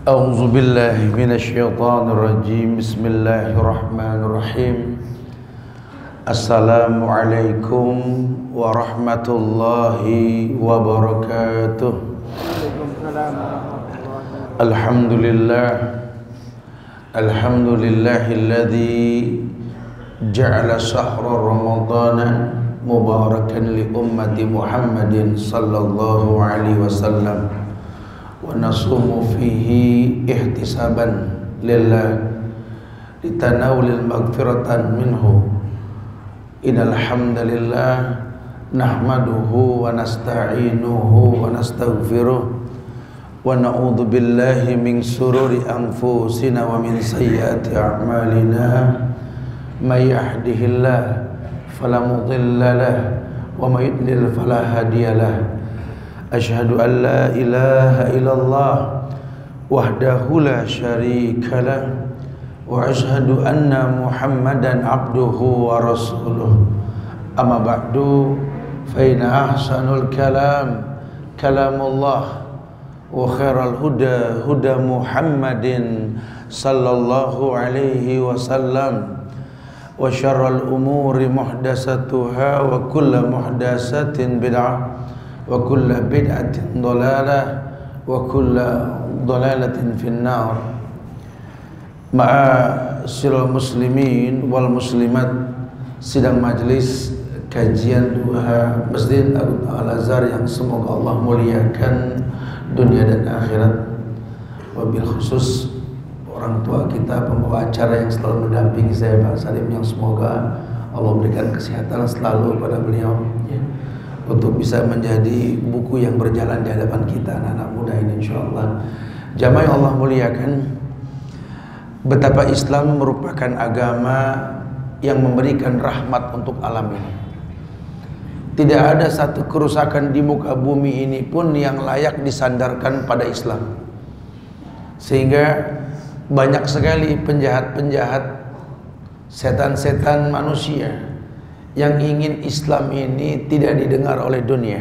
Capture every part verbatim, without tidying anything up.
A'udzu billahi minasyaitonir rajim. Bismillahirrahmanirrahim. Assalamualaikum warahmatullahi wabarakatuh. Alhamdulillah. Alhamdulillahilladzi ja'ala shahra ramadana mubarakan li ummati Muhammadin sallallahu alaihi wasallam wa nasumu fihi ihtisaban lillah litanawulil maghfiratan minhu. Innal hamdalillah nahmaduhu wa nasta'inuhu wa nastaghfiruh wa na'udzu billahi min shururi anfusina wa min sayyiati a'malina. May yahdihillahu fala mudilla lahu wa may yudlil fala hadiya lahu. Asyhadu an la ilaha illallah wahdahu la syarika lahu wa asyhadu anna Muhammadan abduhu wa rasuluh. Amma ba'du, fa inna ahsanul kalam kalamullah wa khairal huda huda Muhammadin sallallahu alaihi wasallam. Wa syarral umuri muhdasatuha wa kullu muhdasatin bid'ah wa kullu bid'atin dhalalah wa kullu dhalalatin finnar. Ma'asyiral muslimin wal muslimat, sidang majelis kajian duha Masjid Al-Azhar yang semoga Allah muliakan dunia dan akhirat, wabil khusus orang tua kita, pembawa acara yang selalu mendampingi saya, Pak Salim, yang semoga Allah berikan kesehatan selalu pada beliau ya, untuk bisa menjadi buku yang berjalan di hadapan kita anak-anak muda ini insyaallah. Jamaah yang Allah muliakan, betapa Islam merupakan agama yang memberikan rahmat untuk alam ini. Tidak ada satu kerusakan di muka bumi ini pun yang layak disandarkan pada Islam, sehingga banyak sekali penjahat-penjahat, setan-setan manusia yang ingin Islam ini tidak didengar oleh dunia.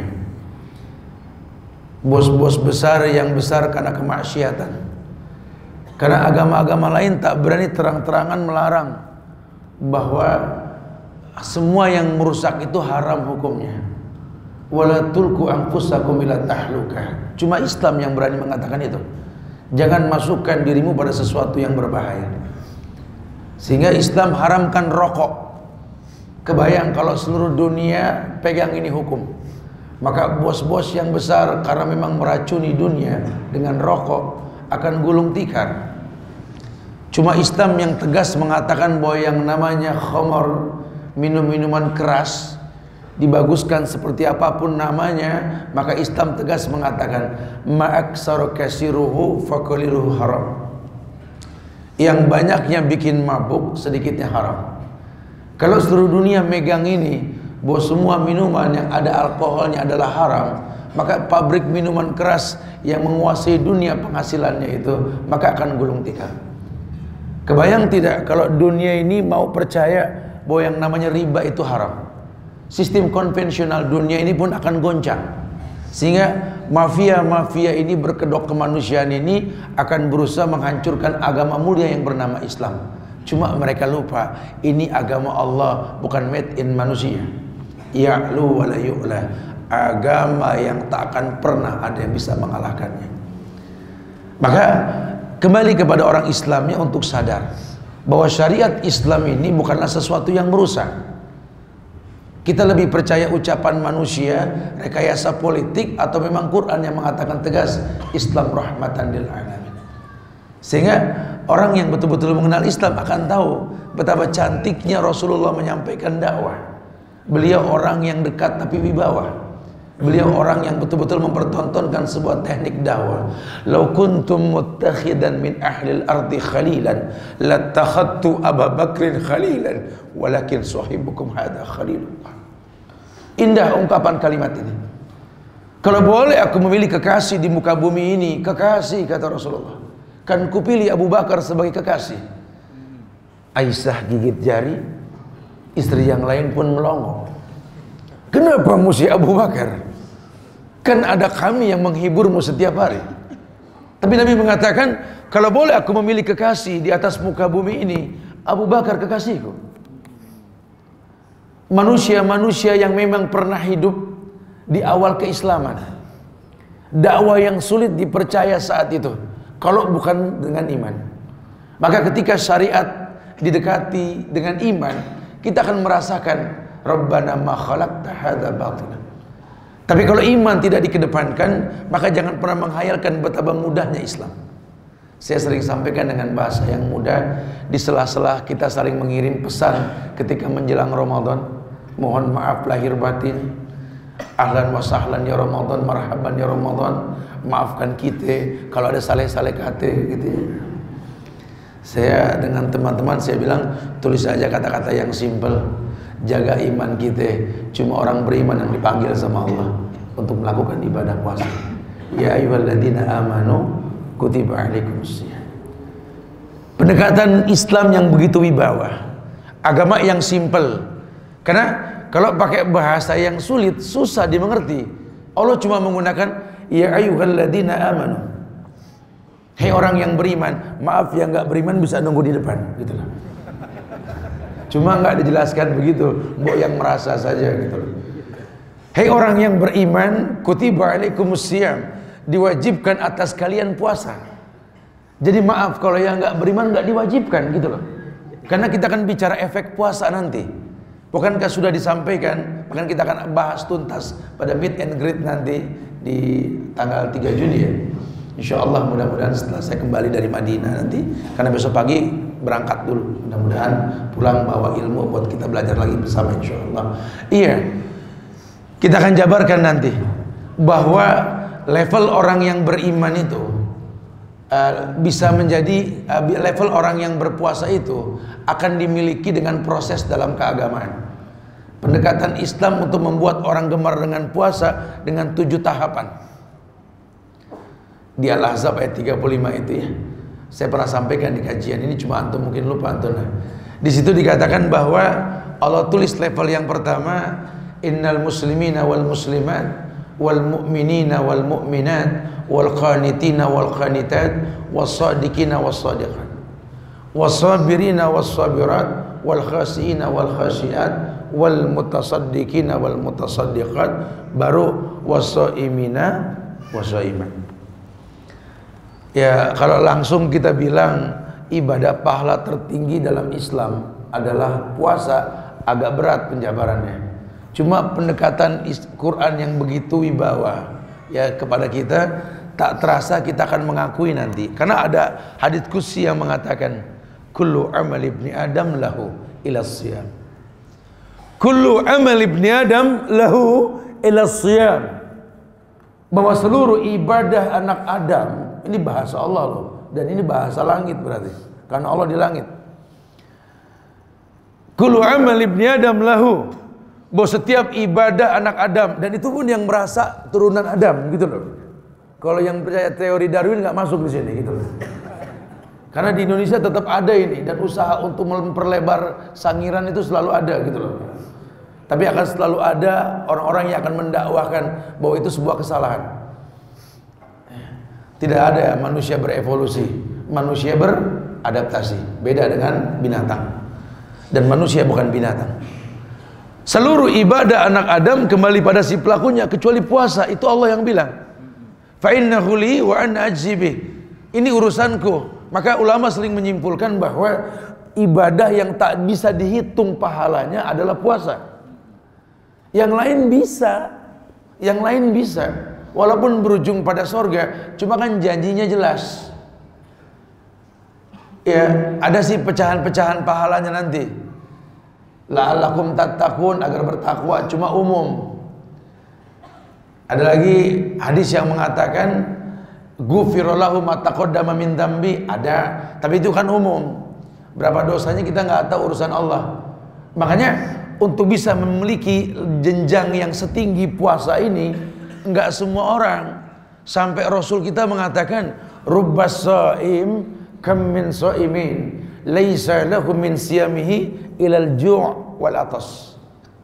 Bos-bos besar yang besar karena kemaksiatan, karena agama-agama lain tak berani terang-terangan melarang bahwa semua yang merusak itu haram hukumnya. Wala tulku anfusakum ila tahlukah. Cuma Islam yang berani mengatakan itu. Jangan masukkan dirimu pada sesuatu yang berbahaya. Sehingga Islam haramkan rokok. Kebayang kalau seluruh dunia pegang ini hukum, maka bos-bos yang besar karena memang meracuni dunia dengan rokok akan gulung tikar. Cuma Islam yang tegas mengatakan bahwa yang namanya khamar, minum-minuman keras, dibaguskan seperti apapun namanya, maka Islam tegas mengatakan ma'aksaru kasiruhu faqaliluhu haram. Yang banyaknya bikin mabuk, sedikitnya haram. Kalau seluruh dunia megang ini bahwa semua minuman yang ada alkoholnya adalah haram, maka pabrik minuman keras yang menguasai dunia penghasilannya itu maka akan gulung tikar. Kebayang tidak kalau dunia ini mau percaya bahwa yang namanya riba itu haram? Sistem konvensional dunia ini pun akan goncang, sehingga mafia-mafia ini berkedok kemanusiaan ini akan berusaha menghancurkan agama mulia yang bernama Islam. Cuma mereka lupa ini agama Allah, bukan made in manusia. Ya'lu wa la yu'la, agama yang tak akan pernah ada yang bisa mengalahkannya. Maka kembali kepada orang Islamnya untuk sadar bahwa syariat Islam ini bukanlah sesuatu yang merusak. Kita lebih percaya ucapan manusia, rekayasa politik, atau memang Quran yang mengatakan tegas Islam rahmatan lil alamin. Sehingga orang yang betul-betul mengenal Islam akan tahu betapa cantiknya Rasulullah menyampaikan dakwah. Beliau orang yang dekat tapi wibawa. Beliau orang yang betul-betul mempertontonkan sebuah teknik dakwah. Lau kuntum muttakhidan min ahlil ardi khalilan lattakhadtu Abu Bakrin khalilan walakin sahibukum hadha khalilullah. Indah ungkapan kalimat ini. Kalau boleh aku memilih kekasih di muka bumi ini, kekasih kata Rasulullah, kan kupilih Abu Bakar sebagai kekasih. Aisyah gigit jari, istri yang lain pun melongo. Kenapa mesti Abu Bakar? Kan ada kami yang menghiburmu setiap hari. Tapi Nabi mengatakan, kalau boleh aku memilih kekasih di atas muka bumi ini, Abu Bakar kekasihku. Manusia-manusia yang memang pernah hidup di awal keislaman, dakwah yang sulit dipercaya saat itu kalau bukan dengan iman. Maka ketika syariat didekati dengan iman, kita akan merasakan Rabbana ma khalaqta hadza batila. Tapi kalau iman tidak dikedepankan, maka jangan pernah menghayalkan betapa mudahnya Islam. Saya sering sampaikan dengan bahasa yang mudah, di sela-sela kita saling mengirim pesan ketika menjelang Ramadan. Mohon maaf lahir batin, ahlan wa sahlan ya Ramadan, marhaban ya Ramadan. Maafkan kita kalau ada saleh-saleh kata gitu ya. Saya dengan teman-teman saya bilang, tulis aja kata-kata yang simple. Jaga iman kita. Cuma orang beriman yang dipanggil sama Allah untuk melakukan ibadah puasa. Ya ayyuhalladzina amanu kutiba alaikumusiyam. Pendekatan Islam yang begitu wibawa, agama yang simple. Karena kalau pakai bahasa yang sulit, susah dimengerti. Allah cuma menggunakan ya ayyuhalladzina amanu. Hei orang yang beriman. Maaf yang nggak beriman bisa nunggu di depan gitu loh. Cuma nggak dijelaskan begitu, mbok yang merasa saja gitu loh. Hei orang yang beriman, kutiba alaikumusiyam, diwajibkan atas kalian puasa. Jadi maaf kalau yang nggak beriman nggak diwajibkan gitu loh. Karena kita akan bicara efek puasa nanti. Bukankah sudah disampaikan, bahkan kita akan bahas tuntas pada meet and greet nanti di tanggal tiga Juni ya. Insya Allah mudah-mudahan setelah saya kembali dari Madinah nanti, karena besok pagi berangkat dulu, mudah-mudahan pulang bawa ilmu buat kita belajar lagi bersama insya Allah. Iya, kita akan jabarkan nanti bahwa level orang yang beriman itu uh, bisa menjadi uh, level orang yang berpuasa itu akan dimiliki dengan proses dalam keagamaan. Pendekatan Islam untuk membuat orang gemar dengan puasa dengan tujuh tahapan. Di Al-Ahzab ayat tiga puluh lima itu ya. Saya pernah sampaikan di kajian ini, cuma antum mungkin lupa antum. Di situ dikatakan bahwa Allah tulis level yang pertama, innal muslimina wal muslimat wal mu'minina wal mu'minat wal qanitina wal qanitat was sadiqina was sadiqat was sabirina was sabirat wal khashiina wal khashiat wal mutasaddiqina wal mutasaddiqat, baru was shaimina was shaimat. Ya, kalau langsung kita bilang ibadah pahala tertinggi dalam Islam adalah puasa, agak berat penjabarannya. Cuma pendekatan Quran yang begitu wibawa ya kepada kita, tak terasa kita akan mengakui nanti. Karena ada hadits qudsi yang mengatakan kullu amal ibni adam lahu ila siyam. Kullu amal ibni adam lahu ila siyam. Bahwa seluruh ibadah anak Adam, ini bahasa Allah loh, dan ini bahasa langit berarti, karena Allah di langit. Kullu amal ibni adam lahu, bahwa setiap ibadah anak Adam, dan itu pun yang merasa turunan Adam gitu loh. Kalau yang percaya teori Darwin nggak masuk di sini gitu loh. Karena di Indonesia tetap ada ini, dan usaha untuk memperlebar sangiran itu selalu ada gitu loh. Tapi akan selalu ada orang-orang yang akan mendakwahkan bahwa itu sebuah kesalahan. Tidak ada manusia berevolusi, manusia beradaptasi. Beda dengan binatang. Dan manusia bukan binatang. Seluruh ibadah anak Adam kembali pada si pelakunya, kecuali puasa. Itu Allah yang bilang, fa innahu li wa ana ajzi bih. Ini urusanku. Maka ulama sering menyimpulkan bahwa ibadah yang tak bisa dihitung pahalanya adalah puasa. Yang lain bisa, yang lain bisa, walaupun berujung pada sorga, cuma kan janjinya jelas. Ya, ada sih pecahan-pecahan pahalanya nanti. La'allakum tattaqun, agar bertakwa, cuma umum. Ada lagi hadis yang mengatakan ghufira lahu ma taqaddama min dzambi, ada, tapi itu kan umum. Berapa dosanya kita nggak tahu, urusan Allah. Makanya untuk bisa memiliki jenjang yang setinggi puasa ini, enggak semua orang. Sampai Rasul kita mengatakan rubbas shaim kam min shaimin laisa lahu min siyamihi ilal ju' wal atas.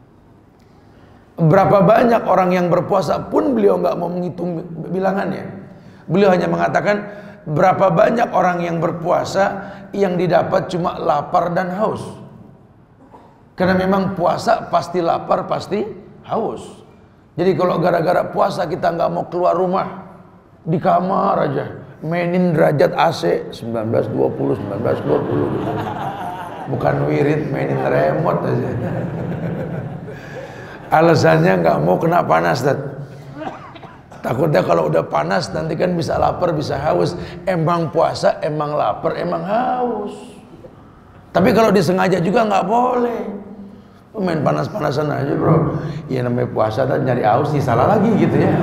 Berapa banyak orang yang berpuasa pun beliau enggak mau menghitung bilangannya. Beliau hanya mengatakan berapa banyak orang yang berpuasa yang didapat cuma lapar dan haus. Karena memang puasa pasti lapar, pasti haus. Jadi kalau gara-gara puasa kita nggak mau keluar rumah, di kamar aja mainin derajat A C sembilan belas dua puluh sembilan belas dua puluh, bukan wirid, mainin remote aja. Alasannya nggak mau kena panas, Dad. Takutnya kalau udah panas nanti kan bisa lapar, bisa haus. Emang puasa, emang lapar, emang haus. Tapi kalau disengaja juga nggak boleh. Main panas-panasan aja, bro. Ya namanya puasa dan nyari haus sih salah lagi gitu ya.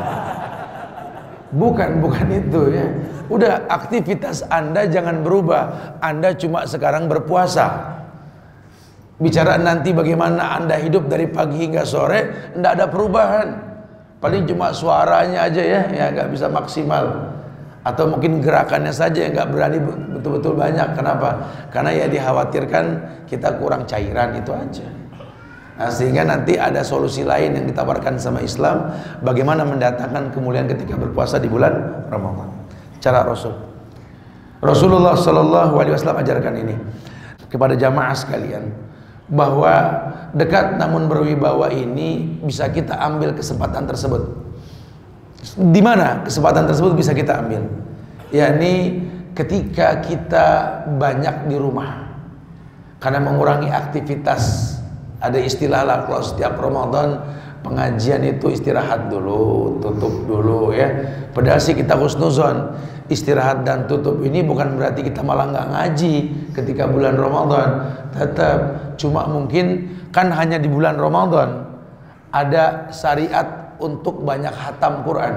Bukan, bukan itu ya. Udah, aktivitas Anda jangan berubah. Anda cuma sekarang berpuasa. Bicara nanti bagaimana Anda hidup dari pagi hingga sore, nggak ada perubahan. Paling cuma suaranya aja ya, ya nggak bisa maksimal. Atau mungkin gerakannya saja yang nggak berani betul-betul banyak. Kenapa? Karena ya dikhawatirkan kita kurang cairan, itu aja. Nah, sehingga nanti ada solusi lain yang ditawarkan sama Islam, bagaimana mendatangkan kemuliaan ketika berpuasa di bulan Ramadan. Cara Rasul. Rasulullah Shallallahu Alaihi Wasallam ajarkan ini kepada jamaah sekalian, bahwa dekat namun berwibawa ini bisa kita ambil kesempatan tersebut. Di mana kesempatan tersebut bisa kita ambil? Yakni ketika kita banyak di rumah, karena mengurangi aktivitas. Ada istilah lah kalau setiap Ramadan pengajian itu istirahat dulu, tutup dulu ya. Padahal sih kita husnuzon, istirahat dan tutup ini bukan berarti kita malah nggak ngaji ketika bulan Ramadan. Tetap, cuma mungkin kan hanya di bulan Ramadan ada syariat untuk banyak hatam Quran.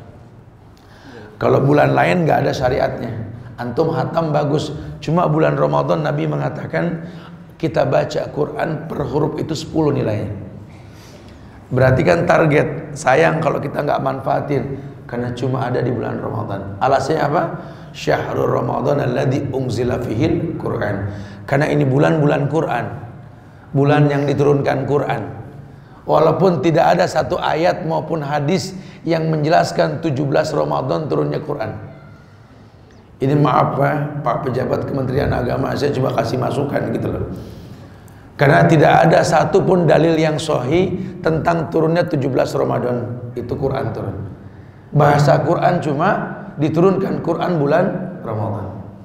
Kalau bulan lain nggak ada syariatnya. Antum hatam bagus, cuma bulan Ramadan Nabi mengatakan kita baca Quran per huruf itu sepuluh nilainya. Berarti kan target. Sayang kalau kita nggak manfaatin, karena cuma ada di bulan Ramadan. Alasannya apa? Syahrul Ramadan alladzi unzila fihil Quran. Karena ini bulan-bulan Quran, bulan yang diturunkan Quran. Walaupun tidak ada satu ayat maupun hadis yang menjelaskan tujuh belas Ramadan turunnya Quran. Ini maaf Pak, Pak pejabat Kementerian Agama, saya coba kasih masukan gitu loh. Karena tidak ada satupun dalil yang sahih tentang turunnya tujuh belas Ramadan itu Quran turun. Bahasa Quran cuma diturunkan Quran bulan Ramadan.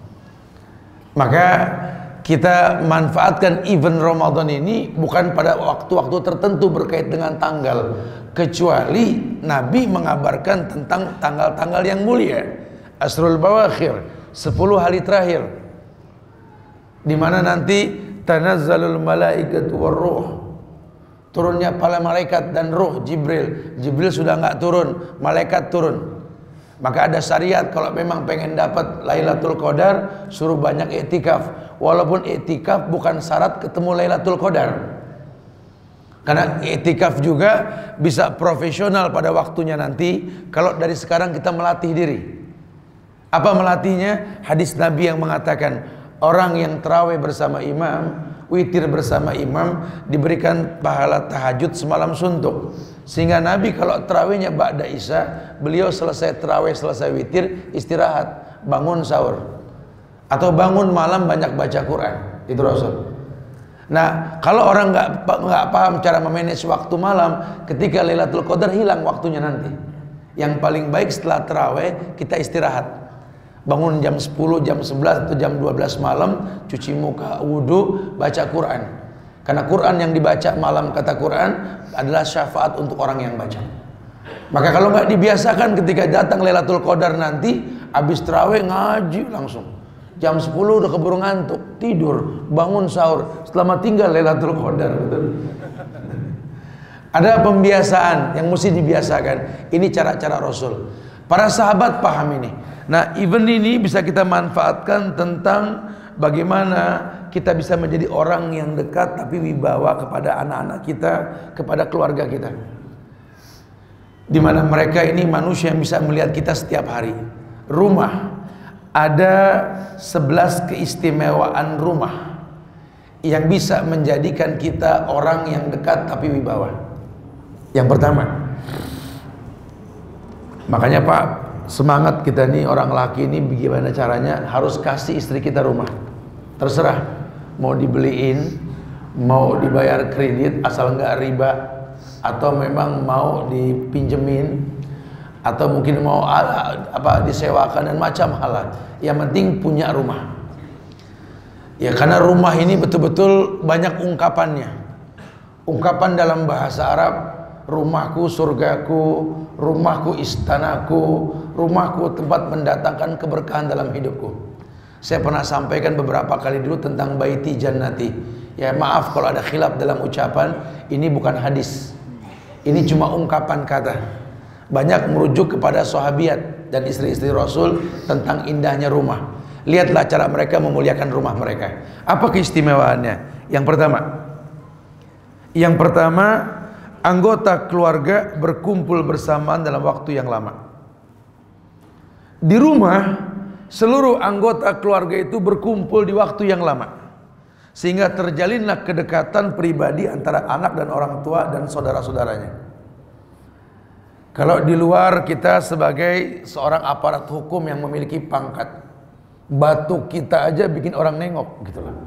Maka kita manfaatkan event Ramadan ini bukan pada waktu-waktu tertentu berkait dengan tanggal, kecuali Nabi mengabarkan tentang tanggal-tanggal yang mulia. Asrul Bawakhir, sepuluh hari terakhir, di mana nanti tanazzalul malaikatu warruh, turunnya para malaikat dan ruh. Jibril Jibril sudah nggak turun, malaikat turun. Maka ada syariat kalau memang pengen dapat Lailatul Qadar, suruh banyak iktikaf. Walaupun iktikaf bukan syarat ketemu Lailatul Qadar, karena iktikaf juga bisa profesional pada waktunya nanti kalau dari sekarang kita melatih diri. Apa melatihnya? Hadis Nabi yang mengatakan orang yang terawih bersama imam, witir bersama imam, diberikan pahala tahajud semalam suntuk. Sehingga Nabi kalau terawihnya ba'da isya, beliau selesai terawih, selesai witir, istirahat, bangun sahur, atau bangun malam banyak baca Quran. Itu Rasul. Nah, kalau orang nggak nggak paham cara memanage waktu malam, ketika Lailatul Qadar hilang waktunya nanti. Yang paling baik setelah terawih kita istirahat. Bangun jam sepuluh, jam sebelas atau jam dua belas malam, cuci muka, wudhu, baca Quran. Karena Quran yang dibaca malam, kata Quran, adalah syafaat untuk orang yang baca. Maka kalau nggak dibiasakan ketika datang Lailatul Qadar nanti, habis terawih ngaji langsung. Jam sepuluh udah keburu ngantuk, tidur, bangun sahur, selama tinggal Lailatul Qadar. Betul? Ada pembiasaan yang mesti dibiasakan. Ini cara-cara Rasul. Para sahabat paham ini. Nah, event ini bisa kita manfaatkan tentang bagaimana kita bisa menjadi orang yang dekat tapi wibawa kepada anak-anak kita, kepada keluarga kita. Di mana mereka ini manusia yang bisa melihat kita setiap hari. Rumah, ada sebelas keistimewaan rumah yang bisa menjadikan kita orang yang dekat tapi wibawa. Yang pertama, makanya Pak semangat kita nih orang laki ini bagaimana caranya harus kasih istri kita rumah. Terserah mau dibeliin, mau dibayar kredit asal nggak riba, atau memang mau dipinjemin, atau mungkin mau apa disewakan dan macam hal. Yang penting punya rumah. Ya karena rumah ini betul-betul banyak ungkapannya. Ungkapan dalam bahasa Arab, rumahku surgaku, rumahku istanaku, rumahku tempat mendatangkan keberkahan dalam hidupku. Saya pernah sampaikan beberapa kali dulu tentang baiti jannati. Ya maaf kalau ada khilaf dalam ucapan, ini bukan hadis. Ini cuma ungkapan kata. Banyak merujuk kepada sahabiat dan istri-istri Rasul tentang indahnya rumah. Lihatlah cara mereka memuliakan rumah mereka. Apa keistimewaannya? Yang pertama, yang pertama anggota keluarga berkumpul bersamaan dalam waktu yang lama. Di rumah, seluruh anggota keluarga itu berkumpul di waktu yang lama, sehingga terjalinlah kedekatan pribadi antara anak dan orang tua dan saudara-saudaranya. Kalau di luar kita sebagai seorang aparat hukum yang memiliki pangkat, batuk kita aja bikin orang nengok gitu loh.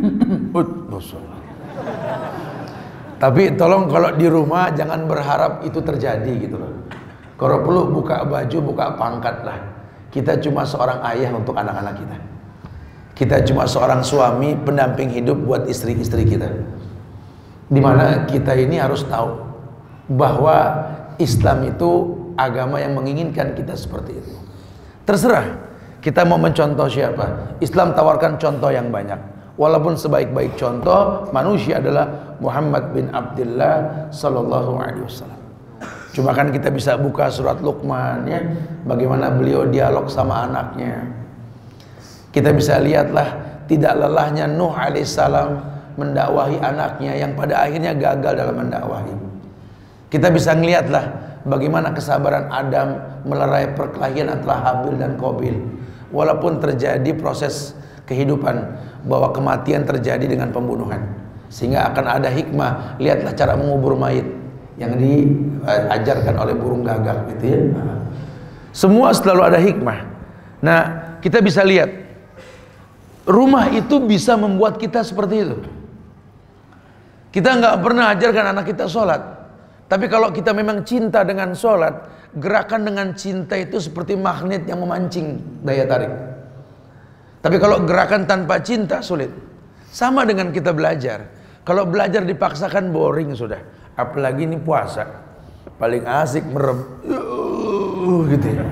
Tapi tolong kalau di rumah jangan berharap itu terjadi gitu loh. Kalau perlu buka baju, buka pangkat lah. Kita cuma seorang ayah untuk anak-anak kita. Kita cuma seorang suami pendamping hidup buat istri-istri kita. Dimana kita ini harus tahu bahwa Islam itu agama yang menginginkan kita seperti itu. Terserah kita mau mencontoh siapa. Islam tawarkan contoh yang banyak. Walaupun sebaik-baik contoh manusia adalah Muhammad bin Abdullah sallallahu alaihi wasallam. Cuma kan kita bisa buka surat Luqman ya, bagaimana beliau dialog sama anaknya. Kita bisa lihatlah tidak lelahnya Nuh alaihissalam mendakwahi anaknya yang pada akhirnya gagal dalam mendakwahi. Kita bisa ngelihatlah bagaimana kesabaran Adam melerai perkelahian antara Habil dan Qabil. Walaupun terjadi proses kehidupan, bahwa kematian terjadi dengan pembunuhan, sehingga akan ada hikmah. Lihatlah cara mengubur mayit yang diajarkan oleh burung gagak gitu ya. Semua selalu ada hikmah. Nah, kita bisa lihat rumah itu bisa membuat kita seperti itu. Kita nggak pernah ajarkan anak kita sholat, tapi kalau kita memang cinta dengan sholat, gerakan dengan cinta itu seperti magnet yang memancing daya tarik. Tapi kalau gerakan tanpa cinta sulit. Sama dengan kita belajar. Kalau belajar dipaksakan boring sudah. Apalagi ini puasa, paling asik merem uh, gitu ya.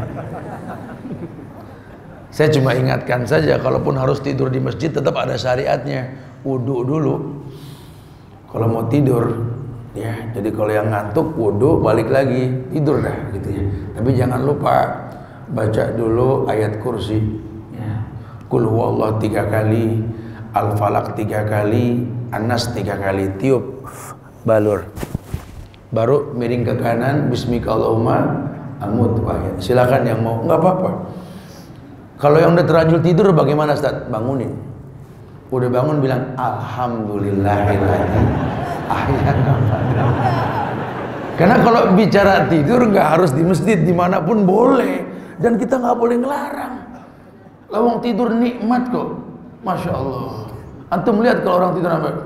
Saya cuma ingatkan saja, kalaupun harus tidur di masjid tetap ada syariatnya. Wudu dulu kalau mau tidur ya. Jadi kalau yang ngantuk wudu, balik lagi tidur dah gitu ya. Tapi jangan lupa baca dulu ayat kursi ya. Qul huwallahu tiga kali, Al-Falaq tiga kali, An-Nas tiga kali, tiup balur, baru miring ke kanan, Bismikallahumma amut. Silakan yang mau, nggak apa-apa. Kalau yang udah terlanjur tidur bagaimana Ustaz? Bangunin. Udah bangun bilang alhamdulillahilladzi ahyana. Karena kalau bicara tidur nggak harus di masjid, dimanapun boleh, dan kita nggak boleh ngelarang. Lawang tidur nikmat kok, masya Allah. Antum lihat kalau orang tidur apa?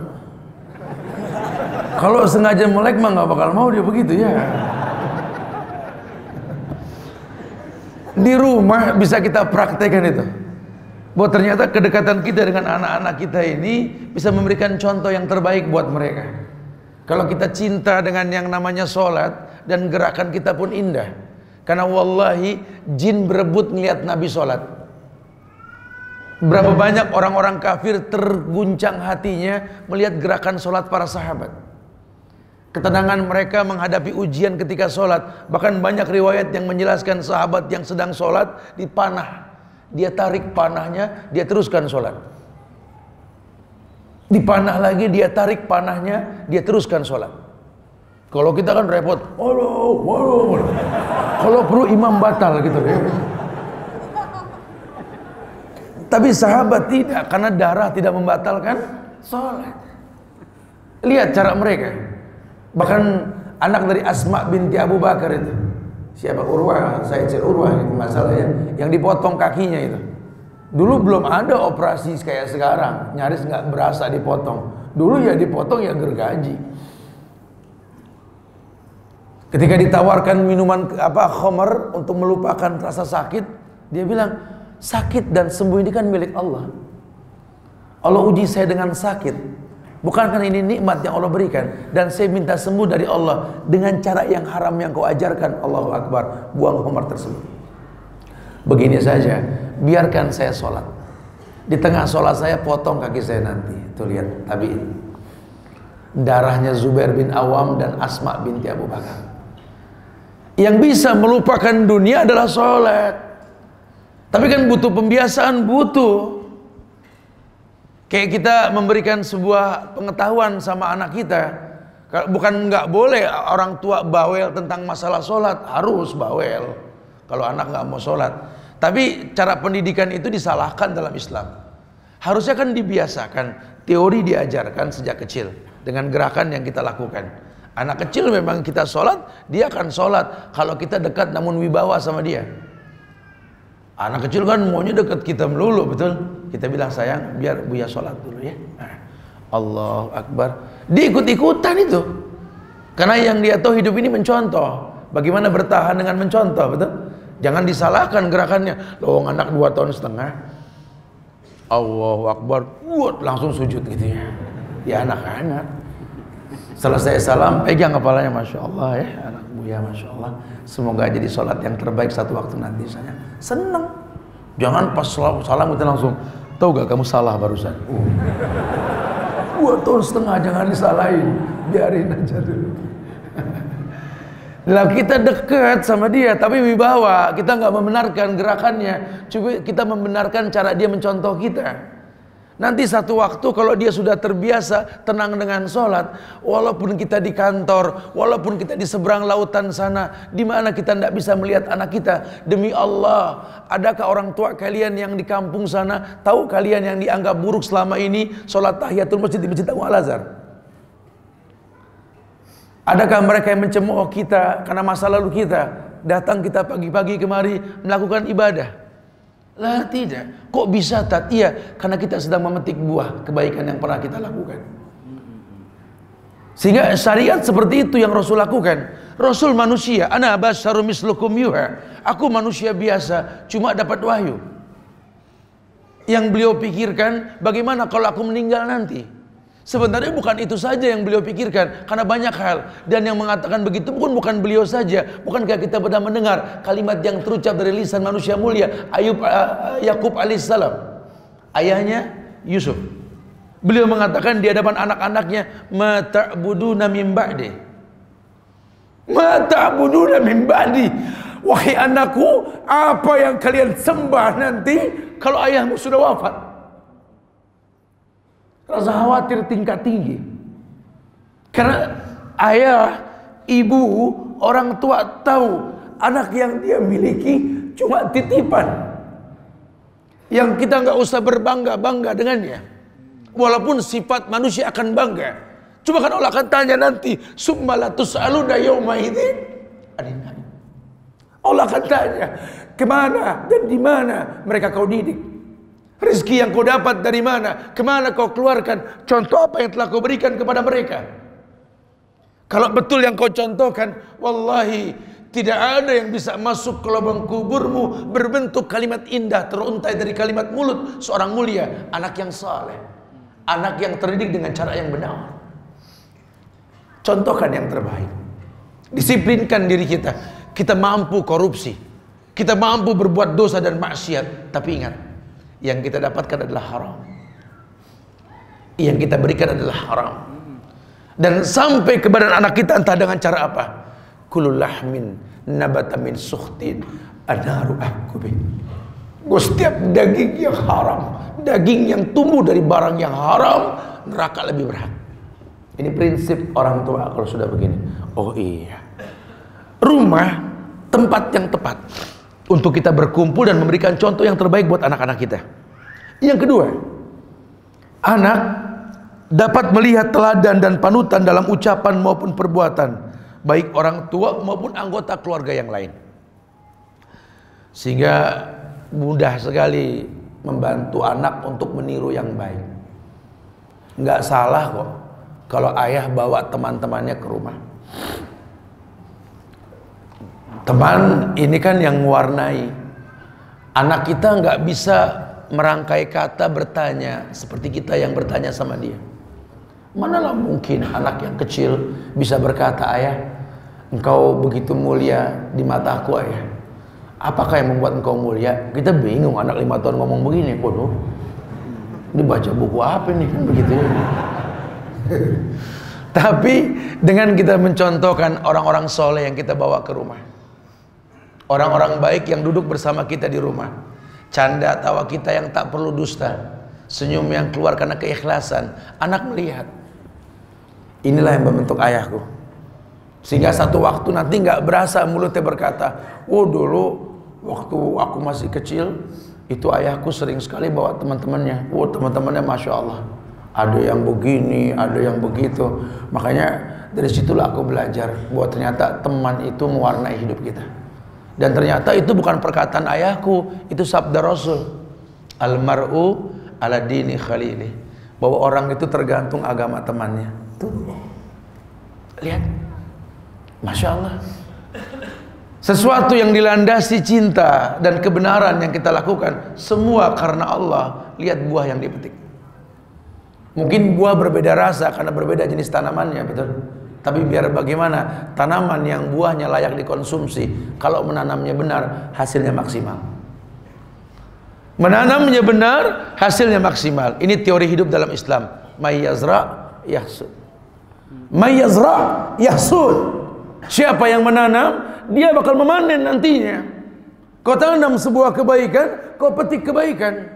Kalau sengaja melek mah nggak bakal mau dia begitu ya. Di rumah bisa kita praktekkan itu. Bahwa ternyata kedekatan kita dengan anak-anak kita ini bisa memberikan contoh yang terbaik buat mereka. Kalau kita cinta dengan yang namanya sholat, dan gerakan kita pun indah. Karena wallahi jin berebut ngelihat Nabi sholat. Berapa banyak orang-orang kafir terguncang hatinya melihat gerakan sholat para sahabat. Ketenangan mereka menghadapi ujian ketika sholat. Bahkan banyak riwayat yang menjelaskan sahabat yang sedang sholat dipanah. Dia tarik panahnya, dia teruskan sholat. Dipanah lagi, dia tarik panahnya, dia teruskan sholat. Kalau kita kan repot. Waduh, waduh. Kalau perlu imam batal gitu ya. Tapi sahabat tidak, karena darah tidak membatalkan sholat. Lihat cara mereka. Bahkan anak dari Asma binti Abu Bakar itu, Siapa? Urwah, Said Urwah itu masalahnya, yang dipotong kakinya itu. Dulu belum ada operasi kayak sekarang, nyaris nggak berasa dipotong. Dulu ya dipotong ya gergaji. Ketika ditawarkan minuman apa khamar untuk melupakan rasa sakit, dia bilang, sakit dan sembuh ini kan milik Allah. Allah uji saya dengan sakit, bukankah ini nikmat yang Allah berikan, dan saya minta sembuh dari Allah dengan cara yang haram yang kau ajarkan. Allahu Akbar, buang khamar tersebut. Begini saja, biarkan saya sholat. Di tengah sholat saya potong kaki saya nanti. Tuh lihat, tabi'in. Darahnya Zubair bin Awam dan Asma binti Abu Bakar. Yang bisa melupakan dunia adalah sholat. Tapi kan butuh pembiasaan, butuh. Kayak kita memberikan sebuah pengetahuan sama anak kita. Bukan nggak boleh orang tua bawel tentang masalah sholat, harus bawel kalau anak nggak mau sholat. Tapi cara pendidikan itu disalahkan dalam Islam. Harusnya kan dibiasakan, teori diajarkan sejak kecil dengan gerakan yang kita lakukan. Anak kecil memang kita sholat, dia akan sholat kalau kita dekat namun wibawa sama dia. Anak kecil kan maunya dekat kita melulu, betul? Kita bilang, sayang, biar Buya sholat dulu ya. Nah, Allahu Akbar. Diikut-ikutan itu. Karena yang dia tahu hidup ini mencontoh. Bagaimana bertahan dengan mencontoh, betul? Jangan disalahkan gerakannya. Loh, anak dua tahun setengah. Allahu Akbar. Wuh, langsung sujud gitu ya. Ya anak-anak. Selesai salam, pegang kepalanya, Masya Allah ya, anak Buya, Masya Allah. Semoga jadi sholat yang terbaik satu waktu nanti. Saya senang. Jangan pas salam kita langsung, tahu gak kamu salah barusan. Uh. Dua tahun setengah, jangan disalahin, biarin aja dulu. Lah kita dekat sama dia, tapi wibawa, kita nggak membenarkan gerakannya, coba kita membenarkan cara dia mencontoh kita. Nanti satu waktu kalau dia sudah terbiasa tenang dengan sholat, walaupun kita di kantor, walaupun kita di seberang lautan sana, di mana kita tidak bisa melihat anak kita, demi Allah, adakah orang tua kalian yang di kampung sana, tahu kalian yang dianggap buruk selama ini sholat tahiyatul masjid di Masjid Al-Azhar? Adakah mereka yang mencemooh kita karena masa lalu kita, datang kita pagi-pagi kemari melakukan ibadah? Lah tidak. Kok bisa tat? Iya, karena kita sedang memetik buah kebaikan yang pernah kita lakukan. Sehingga syariat seperti itu yang Rasul lakukan. Rasul manusia, ana basyarum mislukum yuha. Aku manusia biasa, cuma dapat wahyu. Yang beliau pikirkan, bagaimana kalau aku meninggal nanti? Sebenarnya bukan itu saja yang beliau pikirkan, karena banyak hal. Dan yang mengatakan begitu pun bukan beliau saja. Bukankah kita pernah mendengar kalimat yang terucap dari lisan manusia mulia Ayub uh, Yakub alaihissalam, ayahnya Yusuf. Beliau mengatakan di hadapan anak-anaknya, ma ta'buduna min ba'di, ma ta'buduna min ba'di. Wahai anakku, apa yang kalian sembah nanti kalau ayahmu sudah wafat? Rasa khawatir tingkat tinggi. Karena ayah, ibu, orang tua tahu anak yang dia miliki cuma titipan, yang kita nggak usah berbangga-bangga dengannya. Walaupun sifat manusia akan bangga. Cuma kan Allah akan tanya nanti, summa latus'aluna yauma idzin. Allah akan tanya, kemana dan di mana mereka kau didik? Rezeki yang kau dapat dari mana? Kemana kau keluarkan? Contoh apa yang telah kau berikan kepada mereka? Kalau betul yang kau contohkan, wallahi tidak ada yang bisa masuk ke lubang kuburmu berbentuk kalimat indah teruntai dari kalimat mulut seorang mulia, anak yang saleh, anak yang terdidik dengan cara yang benar. Contohkan yang terbaik. Disiplinkan diri kita. Kita mampu korupsi, kita mampu berbuat dosa dan maksiat, tapi ingat, yang kita dapatkan adalah haram, yang kita berikan adalah haram. Dan sampai ke badan anak kita entah dengan cara apa. Kullu lahmin nabata min sukhtin anaru akubi. Setiap daging yang haram, daging yang tumbuh dari barang yang haram, neraka lebih berat. Ini prinsip orang tua kalau sudah begini. Oh iya, rumah tempat yang tepat untuk kita berkumpul dan memberikan contoh yang terbaik buat anak-anak kita. Yang kedua, anak dapat melihat teladan dan panutan dalam ucapan maupun perbuatan, baik orang tua maupun anggota keluarga yang lain. sehingga mudah sekali membantu anak untuk meniru yang baik. Nggak salah kok kalau ayah bawa teman-temannya ke rumah. Teman ini kan yang mewarnai. Anak kita nggak bisa merangkai kata bertanya seperti kita yang bertanya sama dia. Manalah mungkin anak yang kecil bisa berkata, ayah, engkau begitu mulia di mataku ayah. Apakah yang membuat engkau mulia? Kita bingung, anak lima tahun ngomong begini. Waduh, ini baca buku apa nih, kan begitu ya. Tapi dengan kita mencontohkan orang-orang soleh yang kita bawa ke rumah, orang-orang baik yang duduk bersama kita di rumah, canda tawa kita yang tak perlu dusta, senyum yang keluar karena keikhlasan, anak melihat. Inilah yang membentuk ayahku. Sehingga satu waktu nanti nggak berasa mulutnya berkata, oh dulu waktu aku masih kecil itu ayahku sering sekali bawa teman-temannya. Oh teman-temannya Masya Allah, ada yang begini, ada yang begitu. Makanya dari situlah aku belajar bahwa ternyata teman itu mewarnai hidup kita. Dan ternyata itu bukan perkataan ayahku, itu sabda Rasul. Almar'u ala dini khalili, bahwa orang itu tergantung agama temannya. Tuh, lihat, Masya Allah. Sesuatu yang dilandasi cinta dan kebenaran yang kita lakukan, semua karena Allah. Lihat buah yang dipetik. Mungkin buah berbeda rasa karena berbeda jenis tanamannya, betul. Tapi biar bagaimana, tanaman yang buahnya layak dikonsumsi, kalau menanamnya benar, hasilnya maksimal. Menanamnya benar, hasilnya maksimal. Ini teori hidup dalam Islam. May yazra yahsud. May yazra yahsud. Siapa yang menanam, dia bakal memanen nantinya. Kau tanam sebuah kebaikan, kau petik kebaikan.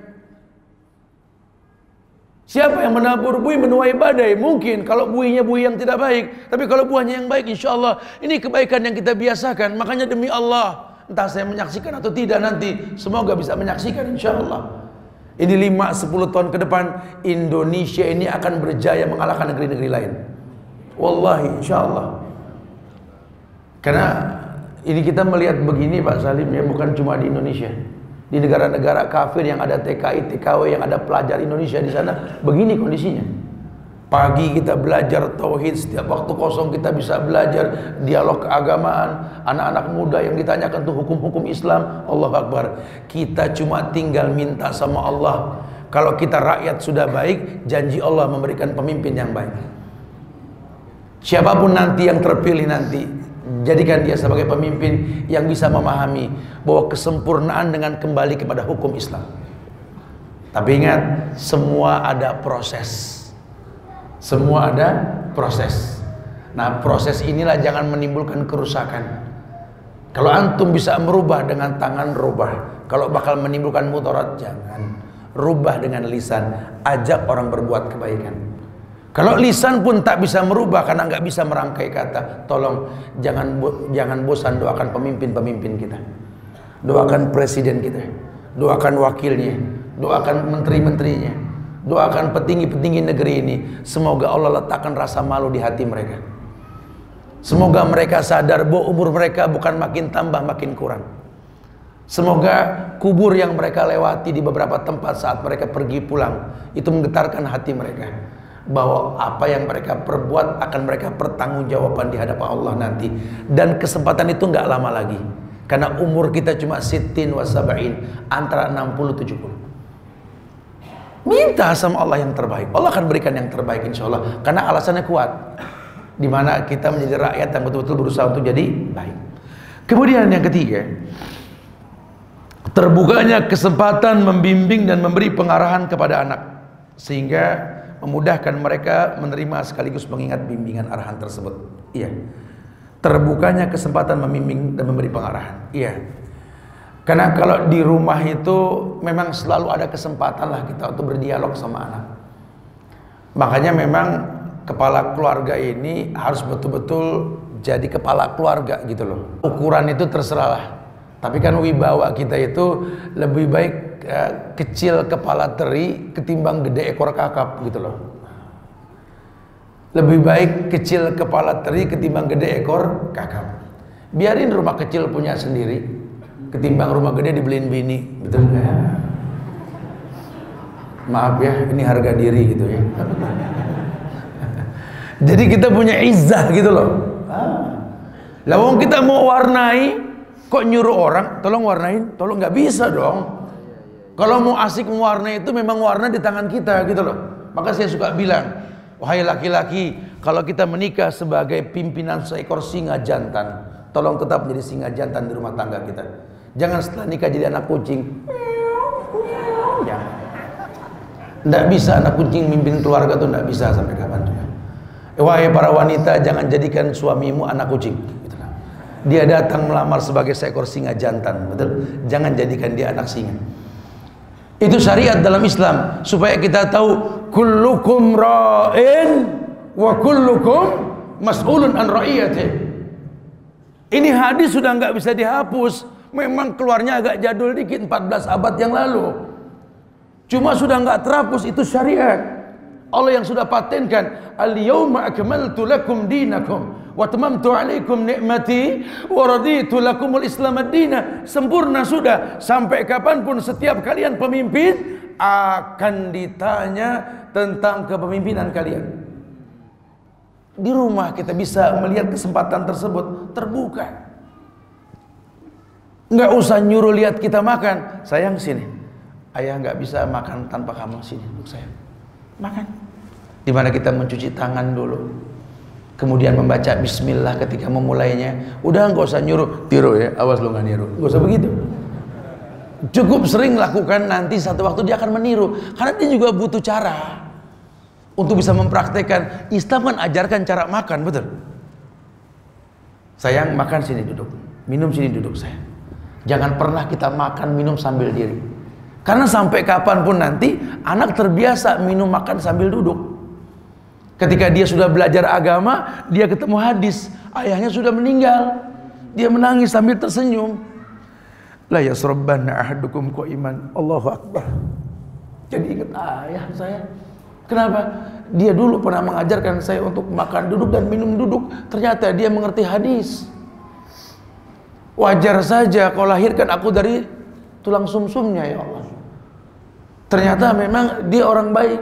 Siapa yang menabur buih menuai badai? Mungkin kalau buihnya buih yang tidak baik, tapi kalau buahnya yang baik, insya Allah ini kebaikan yang kita biasakan. Makanya demi Allah, entah saya menyaksikan atau tidak nanti, semoga bisa menyaksikan insya Allah. Ini lima sepuluh tahun ke depan, Indonesia ini akan berjaya mengalahkan negeri-negeri lain. Wallahi insya Allah. Karena ini kita melihat begini Pak Salim ya, bukan cuma di Indonesia. Di negara-negara kafir yang ada T K I, T K W, yang ada pelajar Indonesia di sana, begini kondisinya. Pagi kita belajar tauhid, setiap waktu kosong kita bisa belajar dialog keagamaan, anak-anak muda yang ditanyakan tuh hukum-hukum Islam. Allahu Akbar. Kita cuma tinggal minta sama Allah. Kalau kita rakyat sudah baik, janji Allah memberikan pemimpin yang baik. Siapapun nanti yang terpilih nanti, jadikan dia sebagai pemimpin yang bisa memahami bahwa kesempurnaan dengan kembali kepada hukum Islam. Tapi ingat, semua ada proses. Semua ada proses. Nah, proses inilah jangan menimbulkan kerusakan. Kalau antum bisa merubah dengan tangan, rubah. Kalau bakal menimbulkan mudarat, jangan. Rubah dengan lisan, ajak orang berbuat kebaikan. Kalau lisan pun tak bisa merubah karena nggak bisa merangkai kata, tolong jangan jangan bosan doakan pemimpin-pemimpin kita, doakan presiden kita, doakan wakilnya, doakan menteri-menterinya, doakan petinggi-petinggi negeri ini. Semoga Allah letakkan rasa malu di hati mereka. Semoga mereka sadar bahwa umur mereka bukan makin tambah makin kurang. Semoga kubur yang mereka lewati di beberapa tempat saat mereka pergi pulang itu menggetarkan hati mereka, bahwa apa yang mereka perbuat akan mereka pertanggungjawaban di hadapan Allah nanti. Dan kesempatan itu nggak lama lagi, karena umur kita cuma sittin wa sab'in, antara enam puluh tujuh puluh. Minta sama Allah yang terbaik, Allah akan berikan yang terbaik insya Allah, karena alasannya kuat, dimana kita menjadi rakyat yang betul-betul berusaha untuk jadi baik. Kemudian yang ketiga, terbukanya kesempatan membimbing dan memberi pengarahan kepada anak, sehingga memudahkan mereka menerima sekaligus mengingat bimbingan arahan tersebut. Iya. Terbukanya kesempatan membimbing dan memberi pengarahan. Iya. Karena kalau di rumah itu memang selalu ada kesempatan lah kita untuk berdialog sama anak. Makanya memang kepala keluarga ini harus betul-betul jadi kepala keluarga gitu loh. Ukuran itu terserah lah. Tapi kan wibawa kita itu lebih baik uh, kecil kepala teri ketimbang gede ekor kakap gitu loh. Lebih baik kecil kepala teri ketimbang gede ekor kakap. Biarin rumah kecil punya sendiri. ketimbang rumah gede dibeliin bini, betul nggak? Maaf ya, ini harga diri gitu ya. Jadi kita punya izzah gitu loh. Lawang kita mau warnai, kok nyuruh orang, tolong warnain, tolong, nggak bisa dong. Kalau mau asik mewarnai itu memang warna di tangan kita gitu loh. Maka saya suka bilang, wahai laki-laki, kalau kita menikah sebagai pimpinan seekor singa jantan, tolong tetap menjadi singa jantan di rumah tangga kita. Jangan setelah nikah jadi anak kucing. Jangan. Nggak bisa anak kucing mimpin keluarga tuh, nggak bisa sampai kapan juga. Wahai para wanita, jangan jadikan suamimu anak kucing. Dia datang melamar sebagai seekor singa jantan, betul? Jangan jadikan dia anak singa. Itu syariat dalam Islam, supaya kita tahu kullukum ra'in wa kullukum mas'ulun an ra'iyatih. Ini hadis sudah nggak bisa dihapus. Memang keluarnya agak jadul dikit, empat belas abad yang lalu. Cuma sudah nggak terhapus, itu syariat. Allah yang sudah patenkan, al-yawma akmaltu lakum dinakum wa tamamtu alaikum ni'mati wa raditu lakumul islam ad-dina. Sempurna sudah. Sampai kapanpun setiap kalian pemimpin akan ditanya tentang kepemimpinan kalian. Di rumah kita bisa melihat kesempatan tersebut terbuka. Nggak usah nyuruh lihat kita makan. Sayang sini, ayah nggak bisa makan tanpa kamu, sini untuk saya makan. Dimana kita mencuci tangan dulu, kemudian membaca bismillah ketika memulainya. Udah nggak usah nyuruh, tiru ya, awas lu nggak niru, nggak usah begitu. Cukup sering lakukan, nanti satu waktu dia akan meniru. Karena dia juga butuh cara untuk bisa mempraktekkan. Islam kan ajarkan cara makan, betul? Sayang, makan sini duduk, minum sini duduk sayang. Jangan pernah kita makan minum sambil diri. Karena sampai kapanpun nanti anak terbiasa minum makan sambil duduk. Ketika dia sudah belajar agama, dia ketemu hadis, ayahnya sudah meninggal, dia menangis sambil tersenyum. La yasrabbanna ahadukum qa'iman, Allahu akbar. Jadi ingat ayah saya. Kenapa? Dia dulu pernah mengajarkan saya untuk makan duduk dan minum duduk. Ternyata dia mengerti hadis. Wajar saja kau lahirkan aku dari tulang sumsumnya, ya Allah. Ternyata memang dia orang baik.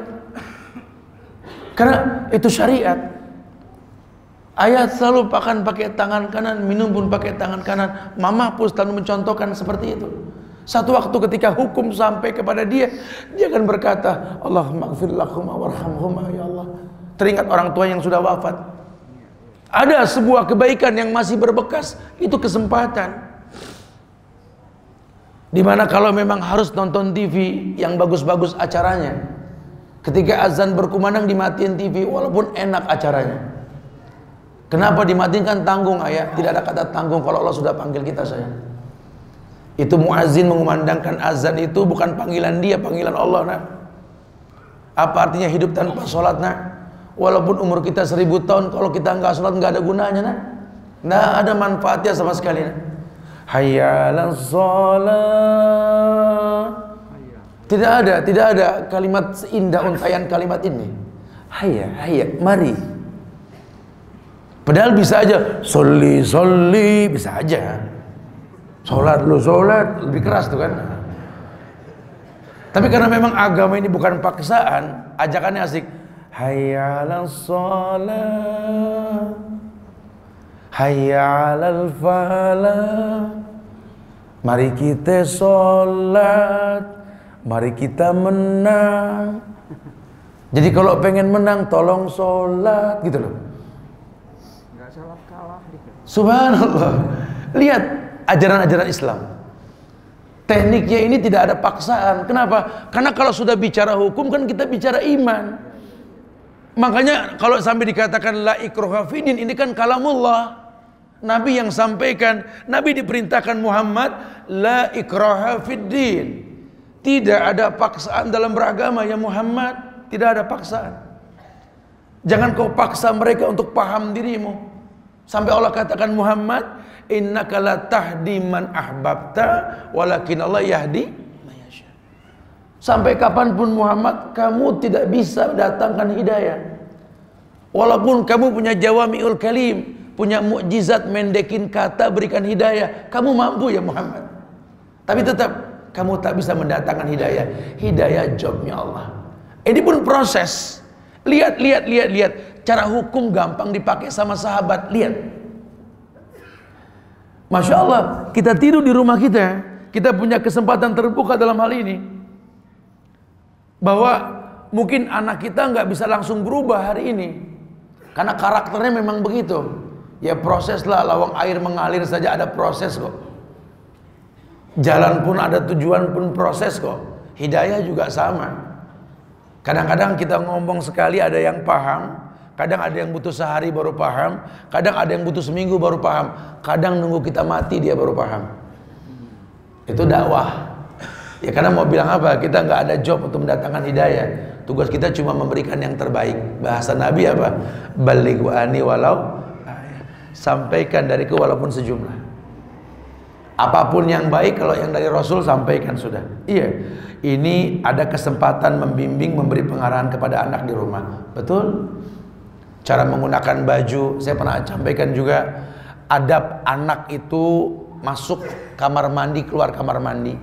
Karena itu syariat. Ayah selalu makan pakai tangan kanan, minum pun pakai tangan kanan. Mama pun selalu mencontohkan seperti itu. Satu waktu ketika hukum sampai kepada dia, dia akan berkata, Allahumma ighfir lahuma warhamhuma, ya Allah. Teringat orang tua yang sudah wafat. Ada sebuah kebaikan yang masih berbekas, itu kesempatan. Dimana kalau memang harus nonton T V yang bagus-bagus acaranya, ketika azan berkumandang dimatiin T V walaupun enak acaranya. Kenapa dimatiin? Kan tanggung ayah. Tidak ada kata tanggung kalau Allah sudah panggil kita sayang. Itu muazzin mengumandangkan azan itu bukan panggilan dia, panggilan Allah nak. Apa artinya hidup tanpa sholat nak? Walaupun umur kita seribu tahun, kalau kita nggak sholat nggak ada gunanya nak. Nggak ada manfaatnya sama sekali nak. Hayya 'alas shalah. Tidak ada, tidak ada kalimat seindah untayan kalimat ini. Hayya, hayya, mari. Padahal bisa aja sholli, sholli, bisa aja. Sholat lu sholat, lebih keras tuh kan. Tapi karena memang agama ini bukan paksaan, ajakannya asik. Hayya 'alas shalah, hayya 'alal falah. Mari kita sholat, mari kita menang. Jadi kalau pengen menang, tolong sholat gitu loh. Nggak sholat kalah. Subhanallah. Lihat ajaran-ajaran Islam. Tekniknya ini tidak ada paksaan. Kenapa? Karena kalau sudah bicara hukum kan kita bicara iman. Makanya kalau sampai dikatakan la ikraha fidin, ini kan kalamullah. Nabi yang sampaikan, Nabi diperintahkan Muhammad la ikraha fiddin. Tidak ada paksaan dalam beragama ya Muhammad, tidak ada paksaan. Jangan kau paksa mereka untuk paham dirimu. Sampai Allah katakan Muhammad, innaka la tahdi man ahbabta walakin Allah yahdi man yasha. Sampai kapanpun Muhammad, kamu tidak bisa datangkan hidayah. Walaupun kamu punya jawami'ul kalim, punya mukjizat mendekin kata berikan hidayah, kamu mampu ya Muhammad. Tapi tetap kamu tak bisa mendatangkan hidayah. Hidayah jobnya Allah. Ini pun proses. Lihat, lihat, lihat, lihat. Cara hukum gampang dipakai sama sahabat. Lihat. Masya Allah, kita tidur di rumah kita, kita punya kesempatan terbuka dalam hal ini. Bahwa mungkin anak kita nggak bisa langsung berubah hari ini. Karena karakternya memang begitu. Ya proseslah, lawang air mengalir saja ada proses kok. Jalan pun ada tujuan pun proses kok. Hidayah juga sama. Kadang-kadang kita ngomong sekali ada yang paham, kadang ada yang butuh sehari baru paham, kadang ada yang butuh seminggu baru paham, kadang nunggu kita mati dia baru paham. Itu dakwah. Ya karena mau bilang apa? Kita nggak ada job untuk mendatangkan hidayah. Tugas kita cuma memberikan yang terbaik. Bahasa Nabi apa? Balighu ani walau, sampaikan dariku walaupun sejumlah. Apapun yang baik, kalau yang dari Rasul sampaikan sudah. Iya, ini ada kesempatan membimbing, memberi pengarahan kepada anak di rumah. Betul? Cara menggunakan baju, saya pernah sampaikan juga. Adab anak itu masuk kamar mandi, keluar kamar mandi.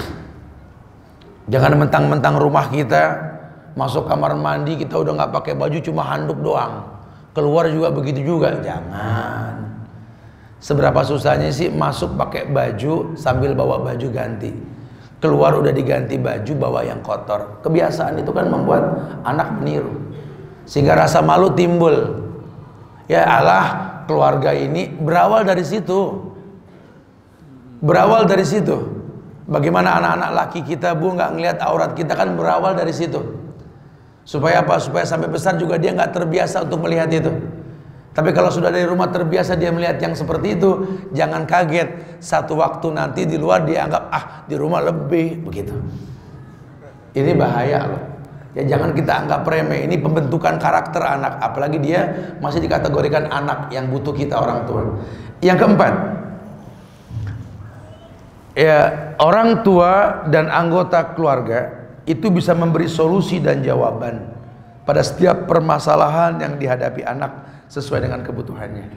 Jangan mentang-mentang rumah kita, masuk kamar mandi kita udah nggak pakai baju, cuma handuk doang. Keluar juga begitu juga, jangan. Seberapa susahnya sih masuk pakai baju sambil bawa baju ganti, keluar udah diganti baju bawa yang kotor. Kebiasaan itu kan membuat anak meniru, sehingga rasa malu timbul. Ya Allah, keluarga ini berawal dari situ, berawal dari situ. Bagaimana anak-anak laki kita bu nggak ngelihat aurat kita, kan berawal dari situ. Supaya apa? Supaya sampai besar juga dia nggak terbiasa untuk melihat itu. Tapi kalau sudah dari rumah terbiasa dia melihat yang seperti itu, jangan kaget satu waktu nanti di luar dia anggap ah di rumah lebih begitu. Ini bahaya loh. Ya jangan kita anggap remeh. Ini pembentukan karakter anak, apalagi dia masih dikategorikan anak yang butuh kita orang tua. Yang keempat, ya orang tua dan anggota keluarga itu bisa memberi solusi dan jawaban pada setiap permasalahan yang dihadapi anak sesuai dengan kebutuhannya.